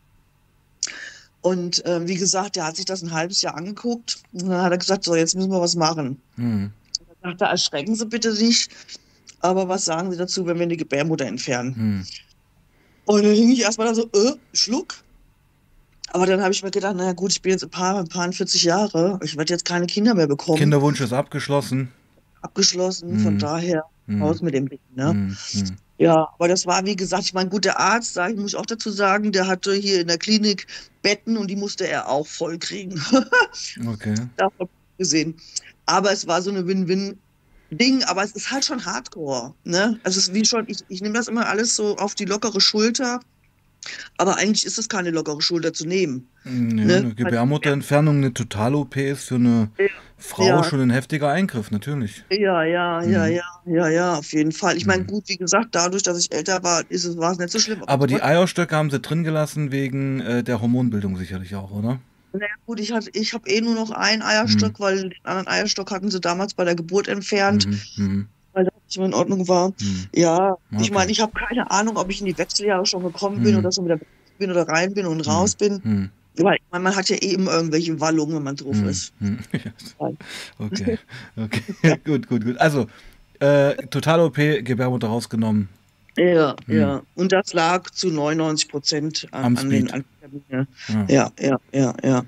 [SPEAKER 2] Und wie gesagt, der hat sich das ein halbes Jahr angeguckt. Und dann hat er gesagt, so, jetzt müssen wir was machen.
[SPEAKER 1] Hm.
[SPEAKER 2] Ich dachte, erschrecken Sie bitte nicht. Aber was sagen Sie dazu, wenn wir die Gebärmutter entfernen?
[SPEAKER 1] Hm.
[SPEAKER 2] Und dann hing ich erstmal da so, Schluck. Aber dann habe ich mir gedacht, naja gut, ich bin jetzt ein paar 40 Jahre. Ich werde jetzt keine Kinder mehr bekommen.
[SPEAKER 1] Kinderwunsch ist abgeschlossen.
[SPEAKER 2] Abgeschlossen. Von
[SPEAKER 1] Hm.
[SPEAKER 2] daher
[SPEAKER 1] Hm.
[SPEAKER 2] raus mit dem Ding, ne?
[SPEAKER 1] Hm. Hm.
[SPEAKER 2] Ja, aber das war, wie gesagt, ich meine, gut, der Arzt, muss ich auch dazu sagen, der hatte hier in der Klinik Betten und die musste er auch voll kriegen.
[SPEAKER 1] Okay.
[SPEAKER 2] Davon gesehen. Aber es war so eine Win-Win-Ding, aber es ist halt schon Hardcore, ne? Also es ist wie schon, ich nehme das immer alles so auf die lockere Schulter, aber eigentlich ist es keine lockere Schulter zu nehmen,
[SPEAKER 1] Ja,
[SPEAKER 2] ne?
[SPEAKER 1] eine Gebärmutterentfernung, eine Total-OP ist für eine Frau
[SPEAKER 2] Ja,
[SPEAKER 1] schon ein heftiger Eingriff, natürlich.
[SPEAKER 2] ja, ja, ja,
[SPEAKER 1] Hm.
[SPEAKER 2] ja, ja, ja, auf jeden Fall. Ich meine,
[SPEAKER 1] Hm.
[SPEAKER 2] gut, wie gesagt, dadurch, dass ich älter war, war es nicht so schlimm, aber
[SPEAKER 1] Aber die
[SPEAKER 2] trotzdem,
[SPEAKER 1] Eierstöcke haben sie drin gelassen wegen der Hormonbildung sicherlich auch, oder?
[SPEAKER 2] naja, gut, ich habe eh nur noch einen
[SPEAKER 1] Hm.
[SPEAKER 2] Eierstock, weil den anderen Eierstock hatten sie damals bei der Geburt entfernt,
[SPEAKER 1] Mhm. Mhm.
[SPEAKER 2] weil das nicht mehr in Ordnung war.
[SPEAKER 1] Hm.
[SPEAKER 2] Ja, ich
[SPEAKER 1] Okay.
[SPEAKER 2] meine, ich habe keine Ahnung, ob ich in die Wechseljahre schon gekommen bin
[SPEAKER 1] Hm.
[SPEAKER 2] oder so wieder bin oder rein bin und
[SPEAKER 1] Hm.
[SPEAKER 2] raus bin.
[SPEAKER 1] Hm.
[SPEAKER 2] Weil ich meine, man hat ja eh immer irgendwelche Wallungen, wenn man drauf
[SPEAKER 1] Hm.
[SPEAKER 2] ist.
[SPEAKER 1] Hm.
[SPEAKER 2] Weil-
[SPEAKER 1] Okay. Okay.
[SPEAKER 2] Ja,
[SPEAKER 1] Gut, gut, gut. Also, Total-OP, Gebärmutter rausgenommen.
[SPEAKER 2] ja,
[SPEAKER 1] Hm.
[SPEAKER 2] ja. Und das lag zu 99%
[SPEAKER 1] Am
[SPEAKER 2] an den
[SPEAKER 1] Speed.
[SPEAKER 2] Amphetaminen.
[SPEAKER 1] Ja.
[SPEAKER 2] Ja, ja, ja, ja.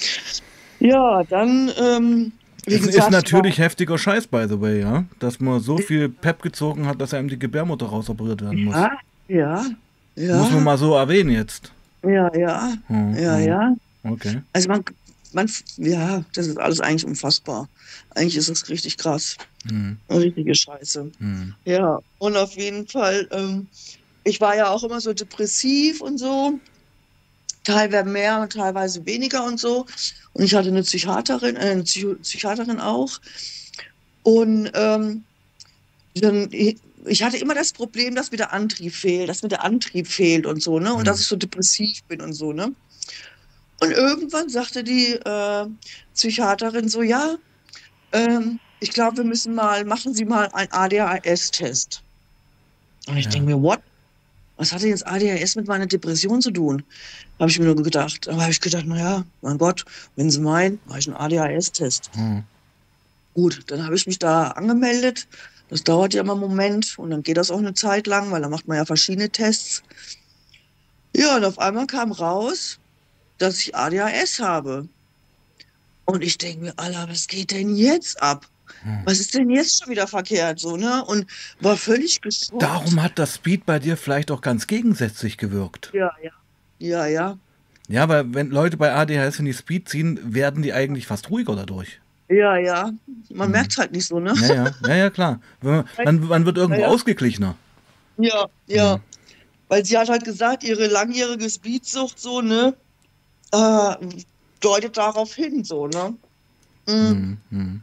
[SPEAKER 2] Ja, dann, wie
[SPEAKER 1] Es ist
[SPEAKER 2] gesagt, ich war,
[SPEAKER 1] natürlich heftiger Scheiß, by the way, ja. Dass man so viel Pep gezogen hat, dass einem die Gebärmutter rausoperiert werden muss.
[SPEAKER 2] ja, ja,
[SPEAKER 1] Muss man
[SPEAKER 2] ja,
[SPEAKER 1] mal so erwähnen jetzt.
[SPEAKER 2] ja, ja,
[SPEAKER 1] Hm.
[SPEAKER 2] ja,
[SPEAKER 1] Hm.
[SPEAKER 2] ja.
[SPEAKER 1] Okay.
[SPEAKER 2] Also ja, das ist alles eigentlich unfassbar. Eigentlich ist das richtig krass.
[SPEAKER 1] Hm.
[SPEAKER 2] Richtige Scheiße.
[SPEAKER 1] Hm.
[SPEAKER 2] Ja, und auf jeden Fall, ich war ja auch immer so depressiv und so, teilweise mehr und teilweise weniger und so. Und ich hatte eine Psychiaterin auch. Und ich hatte immer das Problem, dass mir der Antrieb fehlt, dass mir der Antrieb fehlt und so, ne? Und dass
[SPEAKER 1] Hm.
[SPEAKER 2] ich so depressiv bin und so, ne? Und irgendwann sagte die Psychiaterin so, ja, ich glaube, machen Sie mal einen ADHS-Test. Und ich denke
[SPEAKER 1] Ja.
[SPEAKER 2] mir, what? Was hatte jetzt ADHS mit meiner Depression zu tun? Habe ich mir nur gedacht. Aber habe ich gedacht, naja, mein Gott, wenn Sie meinen, mache ich einen ADHS-Test.
[SPEAKER 1] Hm.
[SPEAKER 2] Gut, dann habe ich mich da angemeldet. Das dauert ja immer einen Moment und dann geht das auch eine Zeit lang, weil da macht man ja verschiedene Tests. Ja, und auf einmal kam raus, dass ich ADHS habe. Und ich denke mir, Alter, was geht denn jetzt ab?
[SPEAKER 1] Hm.
[SPEAKER 2] Was ist denn jetzt schon wieder verkehrt, so, ne? Und war völlig geschockt.
[SPEAKER 1] Darum hat das Speed bei dir vielleicht auch ganz gegensätzlich gewirkt.
[SPEAKER 2] Ja, ja. Ja, ja.
[SPEAKER 1] Ja, weil wenn Leute bei ADHS in die Speed ziehen, werden die eigentlich fast ruhiger dadurch.
[SPEAKER 2] Ja, ja. Man
[SPEAKER 1] Hm.
[SPEAKER 2] merkt es halt nicht so, ne?
[SPEAKER 1] Ja, ja, ja, ja, klar. Man wird
[SPEAKER 2] Ja,
[SPEAKER 1] irgendwo
[SPEAKER 2] ja.
[SPEAKER 1] ausgeglichener.
[SPEAKER 2] Ja,
[SPEAKER 1] Hm.
[SPEAKER 2] ja. Weil sie hat halt gesagt, ihre langjährige Speedsucht, so, ne, äh, deutet darauf hin, so, ne? Mhm.
[SPEAKER 1] Hm. Hm.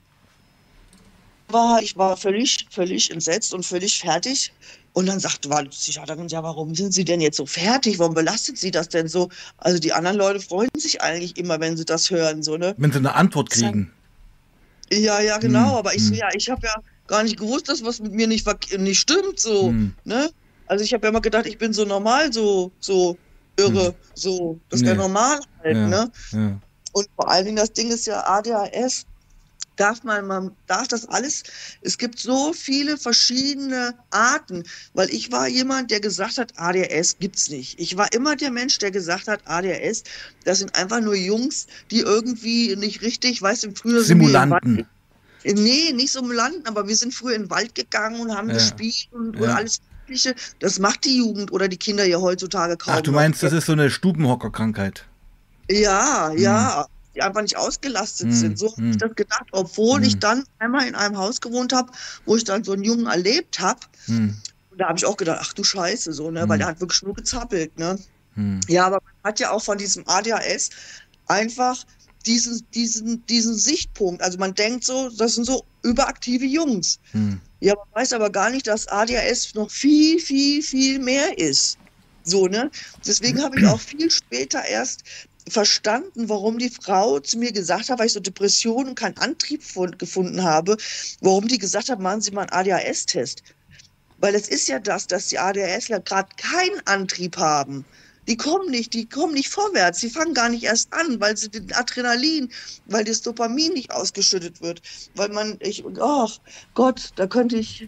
[SPEAKER 2] Ich war völlig entsetzt und völlig fertig. Und dann war die Psychiaterin, ja, warum sind Sie denn jetzt so fertig? Warum belastet Sie das denn so? Also die anderen Leute freuen sich eigentlich immer, wenn sie das hören, so, ne?
[SPEAKER 1] Wenn sie eine Antwort
[SPEAKER 2] Sag-
[SPEAKER 1] kriegen.
[SPEAKER 2] Ja, ja, genau,
[SPEAKER 1] Hm,
[SPEAKER 2] aber ich so,
[SPEAKER 1] hm,
[SPEAKER 2] ja, ich habe ja gar nicht gewusst, dass was mit mir nicht stimmt, so,
[SPEAKER 1] hm,
[SPEAKER 2] ne? Also ich habe ja immer gedacht, ich bin so normal, so
[SPEAKER 1] hm.
[SPEAKER 2] irre, so, das wäre
[SPEAKER 1] Nee,
[SPEAKER 2] normal halt,
[SPEAKER 1] ja,
[SPEAKER 2] ne?
[SPEAKER 1] ja.
[SPEAKER 2] Und vor allen Dingen, das Ding ist ja ADHS, man darf das alles, es gibt so viele verschiedene Arten, weil ich war jemand, der gesagt hat, ADHS gibt's nicht. Ich war immer der Mensch, der gesagt hat, ADHS, das sind einfach nur Jungs, die irgendwie nicht richtig, weißt du, früher sind wir im Wald.
[SPEAKER 1] Simulanten.
[SPEAKER 2] Nee, nicht so im Land, aber wir sind früher in den Wald gegangen und haben
[SPEAKER 1] Ja,
[SPEAKER 2] gespielt und
[SPEAKER 1] ja.
[SPEAKER 2] alles Mögliche. Das macht die Jugend oder die Kinder ja heutzutage
[SPEAKER 1] Ach,
[SPEAKER 2] kaum
[SPEAKER 1] du
[SPEAKER 2] noch.
[SPEAKER 1] meinst, das ist so eine Stubenhockerkrankheit?
[SPEAKER 2] Ja,
[SPEAKER 1] Hm,
[SPEAKER 2] ja, die einfach nicht ausgelastet sind.
[SPEAKER 1] hm,
[SPEAKER 2] So habe ich
[SPEAKER 1] hm,
[SPEAKER 2] das gedacht, obwohl ich
[SPEAKER 1] hm,
[SPEAKER 2] dann einmal in einem Haus gewohnt habe, wo ich dann so einen Jungen erlebt habe.
[SPEAKER 1] hm,
[SPEAKER 2] Und da habe ich auch gedacht, ach du Scheiße, so, ne, weil
[SPEAKER 1] hm,
[SPEAKER 2] der hat wirklich nur gezappelt, ne.
[SPEAKER 1] hm,
[SPEAKER 2] Ja, aber man hat ja auch von diesem ADHS einfach diesen Sichtpunkt. Also man denkt so, das sind so überaktive Jungs.
[SPEAKER 1] hm,
[SPEAKER 2] Ja, man weiß aber gar nicht, dass ADHS noch viel, viel, viel mehr ist. So, ne? Deswegen habe ich auch viel später erst verstanden, warum die Frau zu mir gesagt hat, weil ich so Depressionen und keinen Antrieb gefunden habe, warum die gesagt hat, machen Sie mal einen ADHS-Test. Weil es ist ja das, dass die ADHSler gerade keinen Antrieb haben. Die kommen nicht vorwärts, die fangen gar nicht erst an, weil sie den Adrenalin, weil das Dopamin nicht ausgeschüttet wird. Oh Gott, da könnte ich,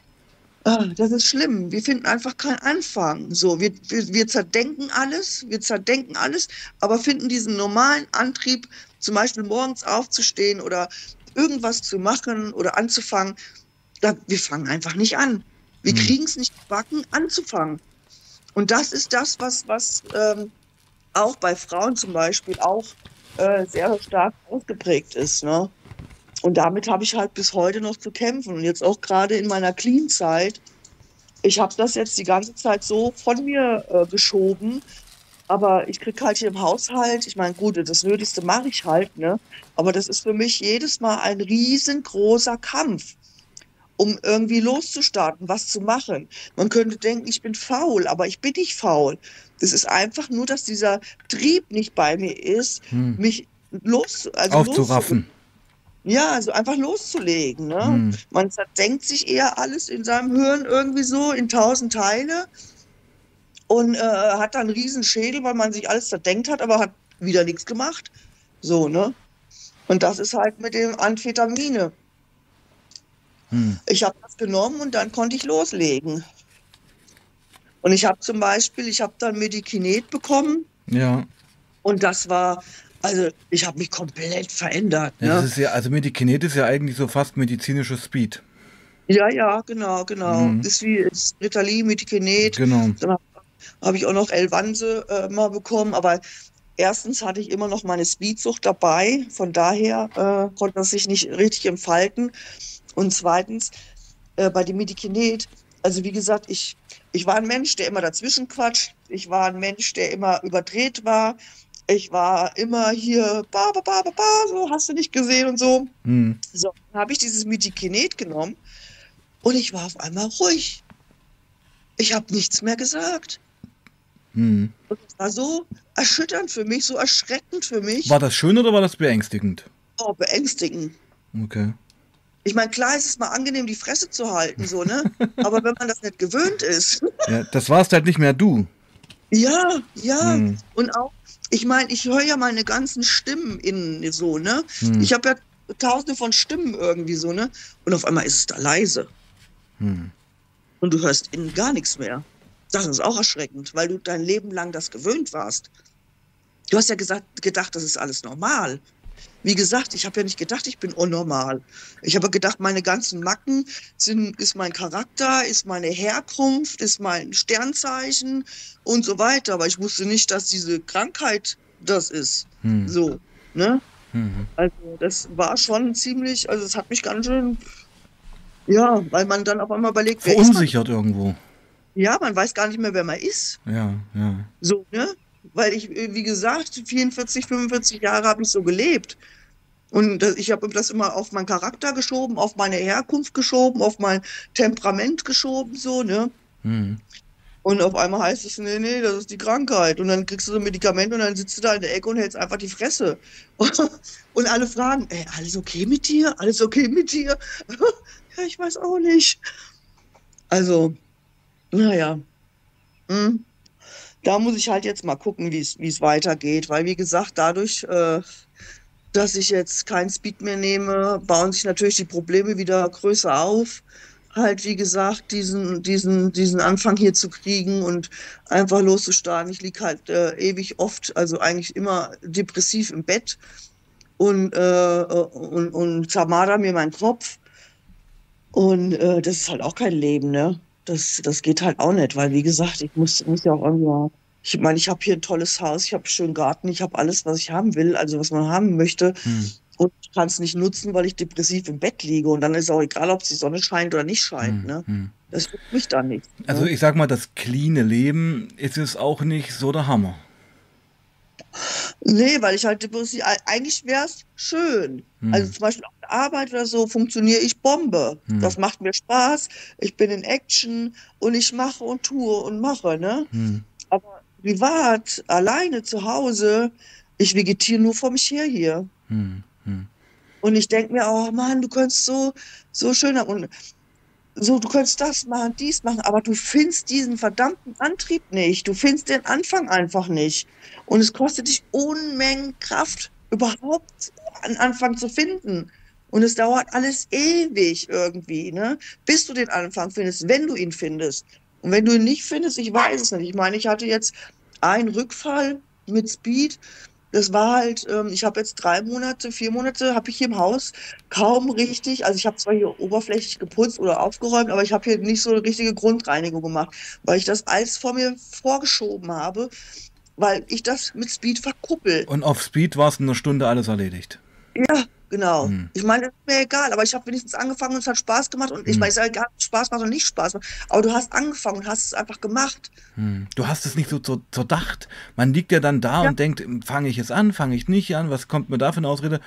[SPEAKER 2] das ist schlimm. Wir finden einfach keinen Anfang. So, wir wir zerdenken alles, aber finden diesen normalen Antrieb, zum Beispiel morgens aufzustehen oder irgendwas zu machen oder anzufangen, wir fangen einfach nicht an. Wir
[SPEAKER 1] hm.
[SPEAKER 2] kriegen es nicht gebacken, anzufangen. Und das ist das, was auch bei Frauen zum Beispiel auch sehr stark ausgeprägt ist. Ne? Und damit habe ich halt bis heute noch zu kämpfen. Und jetzt auch gerade in meiner Clean-Zeit. Ich habe das jetzt die ganze Zeit so von mir geschoben. Aber ich kriege halt hier im Haushalt, ich meine, gut, das Nötigste mache ich halt, ne? Aber das ist für mich jedes Mal ein riesengroßer Kampf, um irgendwie loszustarten, was zu machen. Man könnte denken, ich bin faul, aber ich bin nicht faul. Das ist einfach nur, dass dieser Trieb nicht bei mir ist,
[SPEAKER 1] Hm.
[SPEAKER 2] mich loszulegen.
[SPEAKER 1] Aufzuraffen.
[SPEAKER 2] Ja, also einfach loszulegen. Ne?
[SPEAKER 1] Hm.
[SPEAKER 2] Man zerdenkt sich eher alles in seinem Hirn irgendwie so in tausend Teile und hat dann einen riesen Schädel, weil man sich alles zerdenkt hat, aber hat wieder nichts gemacht. So, ne? Und das ist halt mit dem Amphetamine.
[SPEAKER 1] Hm.
[SPEAKER 2] Ich habe das genommen und dann konnte ich loslegen. Und ich habe zum Beispiel, ich habe dann Medikinet bekommen
[SPEAKER 1] Ja.
[SPEAKER 2] und das war, also ich habe mich komplett verändert,
[SPEAKER 1] Ja, das
[SPEAKER 2] ne?
[SPEAKER 1] ist ja, also Medikinet ist ja eigentlich so fast medizinisches Speed.
[SPEAKER 2] Ja, ja, genau, genau.
[SPEAKER 1] Hm.
[SPEAKER 2] Ist wie ist Ritalin, Medikinet.
[SPEAKER 1] Genau.
[SPEAKER 2] Dann habe ich auch noch Elvanse mal bekommen, aber erstens hatte ich immer noch meine Speedsucht dabei, von daher konnte das sich nicht richtig entfalten. Und zweitens, bei dem Medikinet, also wie gesagt, ich war ein Mensch, der immer dazwischen quatscht. Ich war ein Mensch, der immer überdreht war. Ich war immer hier, so hast du nicht gesehen und so.
[SPEAKER 1] Hm.
[SPEAKER 2] So, dann habe ich dieses Medikinet genommen und ich war auf einmal ruhig. Ich habe nichts mehr gesagt.
[SPEAKER 1] Hm.
[SPEAKER 2] Und das war so erschütternd für mich, so erschreckend für mich,
[SPEAKER 1] War das schön oder war das beängstigend?
[SPEAKER 2] oh, beängstigend.
[SPEAKER 1] Okay.
[SPEAKER 2] Ich meine, klar ist es mal angenehm, die Fresse zu halten, so, ne? Aber wenn man das nicht gewöhnt ist,
[SPEAKER 1] Ja, das warst halt nicht mehr du.
[SPEAKER 2] ja, ja.
[SPEAKER 1] Hm.
[SPEAKER 2] Und auch, ich meine, ich höre ja meine ganzen Stimmen in so, ne?
[SPEAKER 1] Hm.
[SPEAKER 2] Ich habe ja tausende von Stimmen irgendwie so, ne? Und auf einmal ist es da leise
[SPEAKER 1] Hm.
[SPEAKER 2] und du hörst innen gar nichts mehr. Das ist auch erschreckend, weil du dein Leben lang das gewöhnt warst. Du hast ja gedacht, das ist alles normal. Wie gesagt, ich habe ja nicht gedacht, ich bin unnormal. Ich habe gedacht, meine ganzen Macken ist mein Charakter, ist meine Herkunft, ist mein Sternzeichen und so weiter. Aber ich wusste nicht, dass diese Krankheit das ist.
[SPEAKER 1] Hm.
[SPEAKER 2] So, ne?
[SPEAKER 1] Hm.
[SPEAKER 2] Also das war schon ziemlich, also es hat mich ganz schön, ja, weil man dann auf einmal überlegt, wer ist man?
[SPEAKER 1] Verunsichert irgendwo.
[SPEAKER 2] Ja, man weiß gar nicht mehr, wer man ist.
[SPEAKER 1] Ja, ja.
[SPEAKER 2] So, ne? Weil ich, wie gesagt, 44, 45 Jahre habe ich so gelebt. Und ich habe das immer auf meinen Charakter geschoben, auf meine Herkunft geschoben, auf mein Temperament geschoben, so, ne?
[SPEAKER 1] Hm.
[SPEAKER 2] Und auf einmal heißt es, nee, nee, das ist die Krankheit. Und dann kriegst du so ein Medikament und dann sitzt du da in der Ecke und hältst einfach die Fresse. Und alle fragen, ey, alles okay mit dir? Alles okay mit dir? Ja, ich weiß auch nicht. Also, naja, hm. Da muss ich halt jetzt mal gucken, wie es weitergeht. Weil, wie gesagt, dadurch, dass ich jetzt kein Speed mehr nehme, bauen sich natürlich die Probleme wieder größer auf. Halt, wie gesagt, diesen Anfang hier zu kriegen und einfach loszustarten. Ich liege halt ewig oft, also eigentlich immer depressiv im Bett und zermarter mir meinen Kopf. Und das ist halt auch kein Leben, ne? Das geht halt auch nicht, weil, wie gesagt, ich muss ja auch irgendwie. Ich meine, ich habe hier ein tolles Haus, ich habe einen schönen Garten, ich habe alles, was ich haben will, also was man haben möchte.
[SPEAKER 1] Hm.
[SPEAKER 2] Und ich kann es nicht nutzen, weil ich depressiv im Bett liege. Und dann ist auch egal, ob die Sonne scheint oder nicht scheint,
[SPEAKER 1] Hm.
[SPEAKER 2] ne?
[SPEAKER 1] Hm.
[SPEAKER 2] Das juckt mich dann nicht,
[SPEAKER 1] Also
[SPEAKER 2] ne?
[SPEAKER 1] ich sag mal, das cleane Leben ist es auch nicht so der Hammer.
[SPEAKER 2] Nee, weil ich halt depressiv, eigentlich wäre es schön. Also
[SPEAKER 1] Hm.
[SPEAKER 2] zum Beispiel auf der Arbeit oder so funktioniere ich Bombe.
[SPEAKER 1] Hm.
[SPEAKER 2] Das macht mir Spaß. Ich bin in Action und ich mache und tue und mache, ne?
[SPEAKER 1] Hm.
[SPEAKER 2] Aber privat, alleine zu Hause, ich vegetiere nur vor mich her hier.
[SPEAKER 1] Hm. Hm.
[SPEAKER 2] Und ich denke mir, oh Mann, du könntest so schön haben. Und so, du könntest das machen, dies machen, aber du findest diesen verdammten Antrieb nicht. Du findest den Anfang einfach nicht. Und es kostet dich Unmengen Kraft, überhaupt einen Anfang zu finden. Und es dauert alles ewig irgendwie, ne? Bis du den Anfang findest, wenn du ihn findest. Und wenn du ihn nicht findest, ich weiß es nicht. Ich meine, ich hatte jetzt einen Rückfall mit Speed. Das war halt, ich habe jetzt 3 Monate, 4 Monate, habe ich hier im Haus kaum richtig, also ich habe zwar hier oberflächlich geputzt oder aufgeräumt, aber ich habe hier nicht so eine richtige Grundreinigung gemacht, weil ich das alles vor mir vorgeschoben habe, weil ich das mit Speed verkuppel.
[SPEAKER 1] Und auf Speed war es in einer Stunde alles erledigt.
[SPEAKER 2] Ja, genau.
[SPEAKER 1] Hm.
[SPEAKER 2] Ich meine, es ist mir egal, aber ich habe wenigstens angefangen und es hat Spaß gemacht und ich
[SPEAKER 1] Hm.
[SPEAKER 2] meine, es ist ja egal, ob es Spaß macht oder nicht Spaß macht, aber du hast angefangen und hast es einfach gemacht.
[SPEAKER 1] Hm. Du hast es nicht so zerdacht. Man liegt ja dann da
[SPEAKER 2] Ja,
[SPEAKER 1] und denkt, fange ich jetzt an, fange ich nicht an, was kommt mir da für eine Ausrede?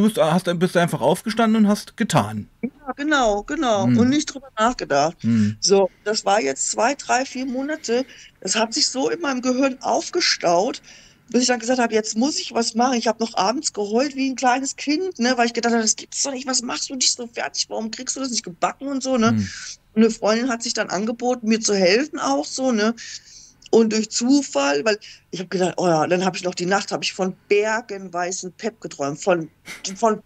[SPEAKER 1] Bist einfach aufgestanden und hast getan.
[SPEAKER 2] ja, genau, genau. Und
[SPEAKER 1] Hm.
[SPEAKER 2] nicht drüber nachgedacht.
[SPEAKER 1] Hm.
[SPEAKER 2] So, das war jetzt 2, 3, 4 Monate. Das hat sich so in meinem Gehirn aufgestaut, bis ich dann gesagt habe, jetzt muss ich was machen. Ich habe noch abends geheult wie ein kleines Kind, ne, weil ich gedacht habe, das gibt's doch nicht. Was machst du dich so fertig? Warum kriegst du das nicht gebacken und so, ne?
[SPEAKER 1] Hm.
[SPEAKER 2] Und eine Freundin hat sich dann angeboten, mir zu helfen auch so, ne? Und durch Zufall, weil ich habe gedacht, oh ja, dann habe ich noch die Nacht, habe ich von bergenweißen Pep geträumt, von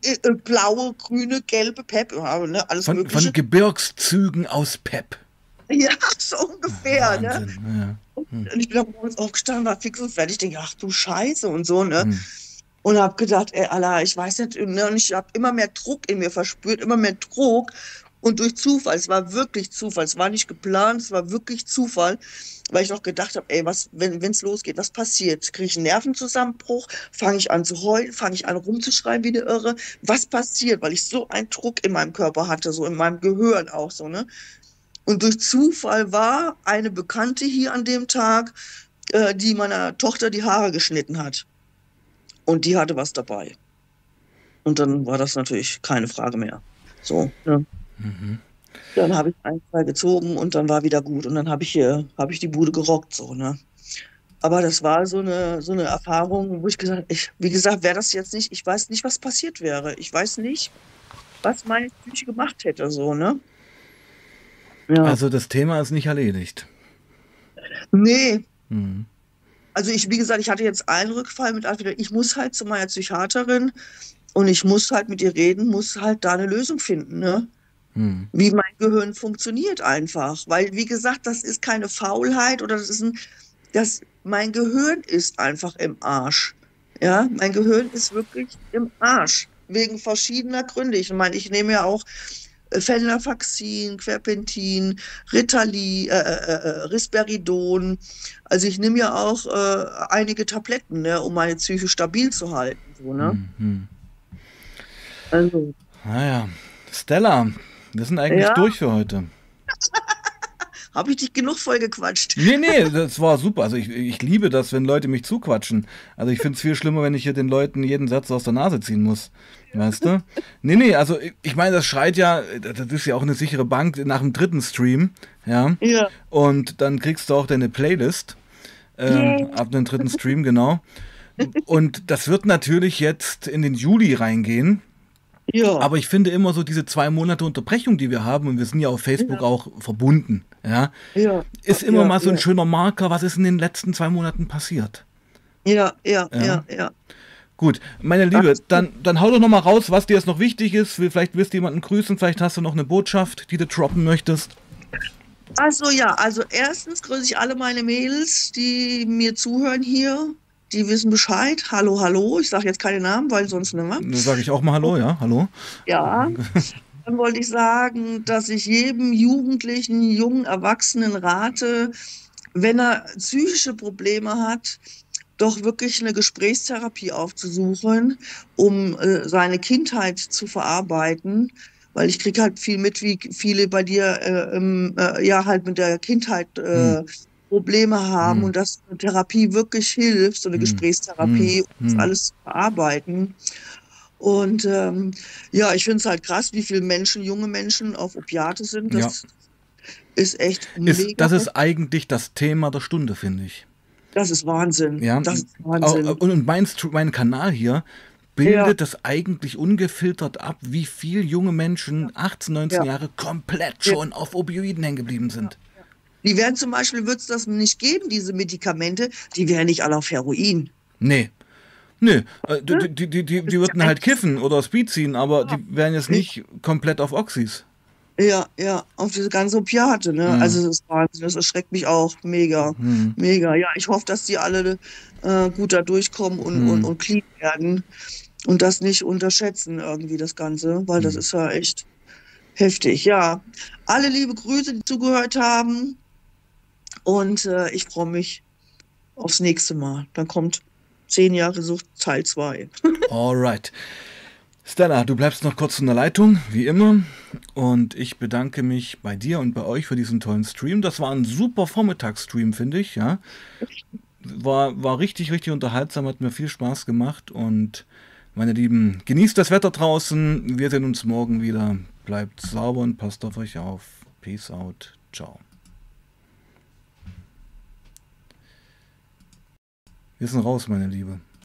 [SPEAKER 2] blaue, grüne, gelbe Pep, ja, ne, alles
[SPEAKER 1] Von
[SPEAKER 2] Mögliche.
[SPEAKER 1] Gebirgszügen aus Pep.
[SPEAKER 2] Ja, so ungefähr, ne?
[SPEAKER 1] Wahnsinn. Ja.
[SPEAKER 2] Und
[SPEAKER 1] Hm.
[SPEAKER 2] ich bin dann morgens aufgestanden, war fix und fertig, denke, ach du Scheiße und so, ne?
[SPEAKER 1] Hm.
[SPEAKER 2] Und habe gedacht, ey, Allah, ich weiß nicht, ne? Und ich habe immer mehr Druck in mir verspürt, immer mehr Druck. Und durch Zufall, es war wirklich Zufall, es war nicht geplant, es war wirklich Zufall, weil ich noch gedacht habe, ey, was, wenn es losgeht, was passiert? Kriege ich einen Nervenzusammenbruch? Fange ich an zu heulen? Fange ich an rumzuschreien wie eine Irre? Was passiert? Weil ich so einen Druck in meinem Körper hatte, so in meinem Gehirn auch so, ne? Und durch Zufall war eine Bekannte hier an dem Tag, die meiner Tochter die Haare geschnitten hat. Und die hatte was dabei. Und dann war das natürlich keine Frage mehr. So, ne?
[SPEAKER 1] Mhm.
[SPEAKER 2] Dann habe ich ein, zwei gezogen und dann war wieder gut. Und dann habe ich die Bude gerockt, so, ne? Aber das war so eine Erfahrung, wo ich gesagt, wie gesagt, wäre das jetzt nicht, ich weiß nicht, was passiert wäre. Ich weiß nicht, was meine Psyche gemacht hätte, so, ne? Ja.
[SPEAKER 1] Also das Thema ist nicht erledigt.
[SPEAKER 2] Nee,
[SPEAKER 1] Hm.
[SPEAKER 2] also wie gesagt, ich hatte jetzt einen Rückfall mit entweder, ich muss halt zu meiner Psychiaterin und ich muss halt mit ihr reden, muss halt da eine Lösung finden, ne?
[SPEAKER 1] Hm.
[SPEAKER 2] Wie mein Gehirn funktioniert einfach. Weil, wie gesagt, das ist keine Faulheit oder mein Gehirn ist einfach im Arsch. Ja, mein Gehirn ist wirklich im Arsch. Wegen verschiedener Gründe. Ich meine, ich nehme ja auch Venlafaxin, Quercetin, Risperidon. Also ich nehme ja auch einige Tabletten, ne, um meine Psyche stabil zu halten. So, ne?
[SPEAKER 1] Hm. Hm.
[SPEAKER 2] Also,
[SPEAKER 1] Naja, Stella, wir sind eigentlich
[SPEAKER 2] ja,
[SPEAKER 1] durch für heute.
[SPEAKER 2] Habe ich dich genug voll gequatscht?
[SPEAKER 1] Nee, nee, das war super. Also ich liebe das, wenn Leute mich zuquatschen. Also ich finde es viel schlimmer, wenn ich hier den Leuten jeden Satz aus der Nase ziehen muss. Weißt du? Nee, nee, also ich meine, das schreit ja, das ist ja auch eine sichere Bank nach dem dritten Stream, ja.
[SPEAKER 2] Ja.
[SPEAKER 1] Und dann kriegst du auch deine Playlist
[SPEAKER 2] Yay.
[SPEAKER 1] ab dem dritten Stream, genau. Und das wird natürlich jetzt in den Juli reingehen.
[SPEAKER 2] Ja.
[SPEAKER 1] Aber ich finde immer so diese 2 Monate Unterbrechung, die wir haben, und wir sind ja auf Facebook
[SPEAKER 2] Ja.
[SPEAKER 1] auch verbunden, ja,
[SPEAKER 2] Ja.
[SPEAKER 1] ist immer
[SPEAKER 2] Ja.
[SPEAKER 1] mal so ein
[SPEAKER 2] Ja.
[SPEAKER 1] schöner Marker, was ist in den letzten 2 Monaten passiert.
[SPEAKER 2] Ja. Ja.
[SPEAKER 1] Ja.
[SPEAKER 2] Ja. Ja.
[SPEAKER 1] Gut, meine Liebe, dann hau doch noch mal raus, was dir jetzt noch wichtig ist. Vielleicht willst du jemanden grüßen, vielleicht hast du noch eine Botschaft, die du droppen möchtest.
[SPEAKER 2] Also ja, also erstens grüße ich alle meine Mädels, die mir zuhören hier. Die wissen Bescheid. Hallo, hallo. Ich sage jetzt keine Namen, weil sonst nimmer.
[SPEAKER 1] Da sage ich auch mal Hallo, ja, hallo.
[SPEAKER 2] Ja, dann wollte ich sagen, dass ich jedem Jugendlichen, jungen Erwachsenen rate, wenn er psychische Probleme hat, doch wirklich eine Gesprächstherapie aufzusuchen, um seine Kindheit zu verarbeiten. Weil ich kriege halt viel mit, wie viele bei dir ja halt mit der Kindheit
[SPEAKER 1] Hm,
[SPEAKER 2] Probleme haben
[SPEAKER 1] hm,
[SPEAKER 2] und dass eine Therapie wirklich hilft, so eine
[SPEAKER 1] hm, hm,
[SPEAKER 2] Gesprächstherapie, um das
[SPEAKER 1] hm.
[SPEAKER 2] alles zu verarbeiten. Und ja, ich finde es halt krass, wie viele Menschen, junge Menschen auf Opiate sind.
[SPEAKER 1] Ja,
[SPEAKER 2] Das ist echt mega.
[SPEAKER 1] das ist eigentlich das Thema der Stunde, finde ich.
[SPEAKER 2] Das ist Wahnsinn.
[SPEAKER 1] Ja,
[SPEAKER 2] Das ist Wahnsinn.
[SPEAKER 1] und mein Kanal hier
[SPEAKER 2] Ja,
[SPEAKER 1] bildet das eigentlich ungefiltert ab, wie viel junge Menschen 18, 19
[SPEAKER 2] ja,
[SPEAKER 1] Jahre komplett
[SPEAKER 2] ja.
[SPEAKER 1] schon auf Opioiden hängen geblieben sind.
[SPEAKER 2] Die werden zum Beispiel, wird es das nicht geben, diese Medikamente, die wären nicht alle auf Heroin.
[SPEAKER 1] Nee, nee,
[SPEAKER 2] Ne?
[SPEAKER 1] die
[SPEAKER 2] Das ist
[SPEAKER 1] würden
[SPEAKER 2] ja
[SPEAKER 1] halt
[SPEAKER 2] echt.
[SPEAKER 1] kiffen oder Speed ziehen, aber die wären jetzt
[SPEAKER 2] Ja,
[SPEAKER 1] nicht komplett auf Oxys.
[SPEAKER 2] ja, ja, auf diese ganze Opiate, ne?
[SPEAKER 1] Hm,
[SPEAKER 2] Also das ist Wahnsinn, das erschreckt mich auch mega,
[SPEAKER 1] hm,
[SPEAKER 2] mega. Ja, ich hoffe, dass die alle gut da durchkommen
[SPEAKER 1] hm,
[SPEAKER 2] und clean werden und das nicht unterschätzen irgendwie, das Ganze, weil das
[SPEAKER 1] hm.
[SPEAKER 2] ist ja echt heftig. Ja, alle liebe Grüße, die zugehört haben und ich freue mich aufs nächste Mal. Dann kommt 10 Jahre Sucht Teil 2.
[SPEAKER 1] Alright. Stella, du bleibst noch kurz in der Leitung, wie immer. Und ich bedanke mich bei dir und bei euch für diesen tollen Stream. Das war ein super Vormittagsstream, finde ich, ja. War richtig, richtig unterhaltsam, hat mir viel Spaß gemacht. Und meine Lieben, genießt das Wetter draußen. Wir sehen uns morgen wieder. Bleibt sauber und passt auf euch auf. Peace out. Ciao. Wir sind raus, meine Liebe.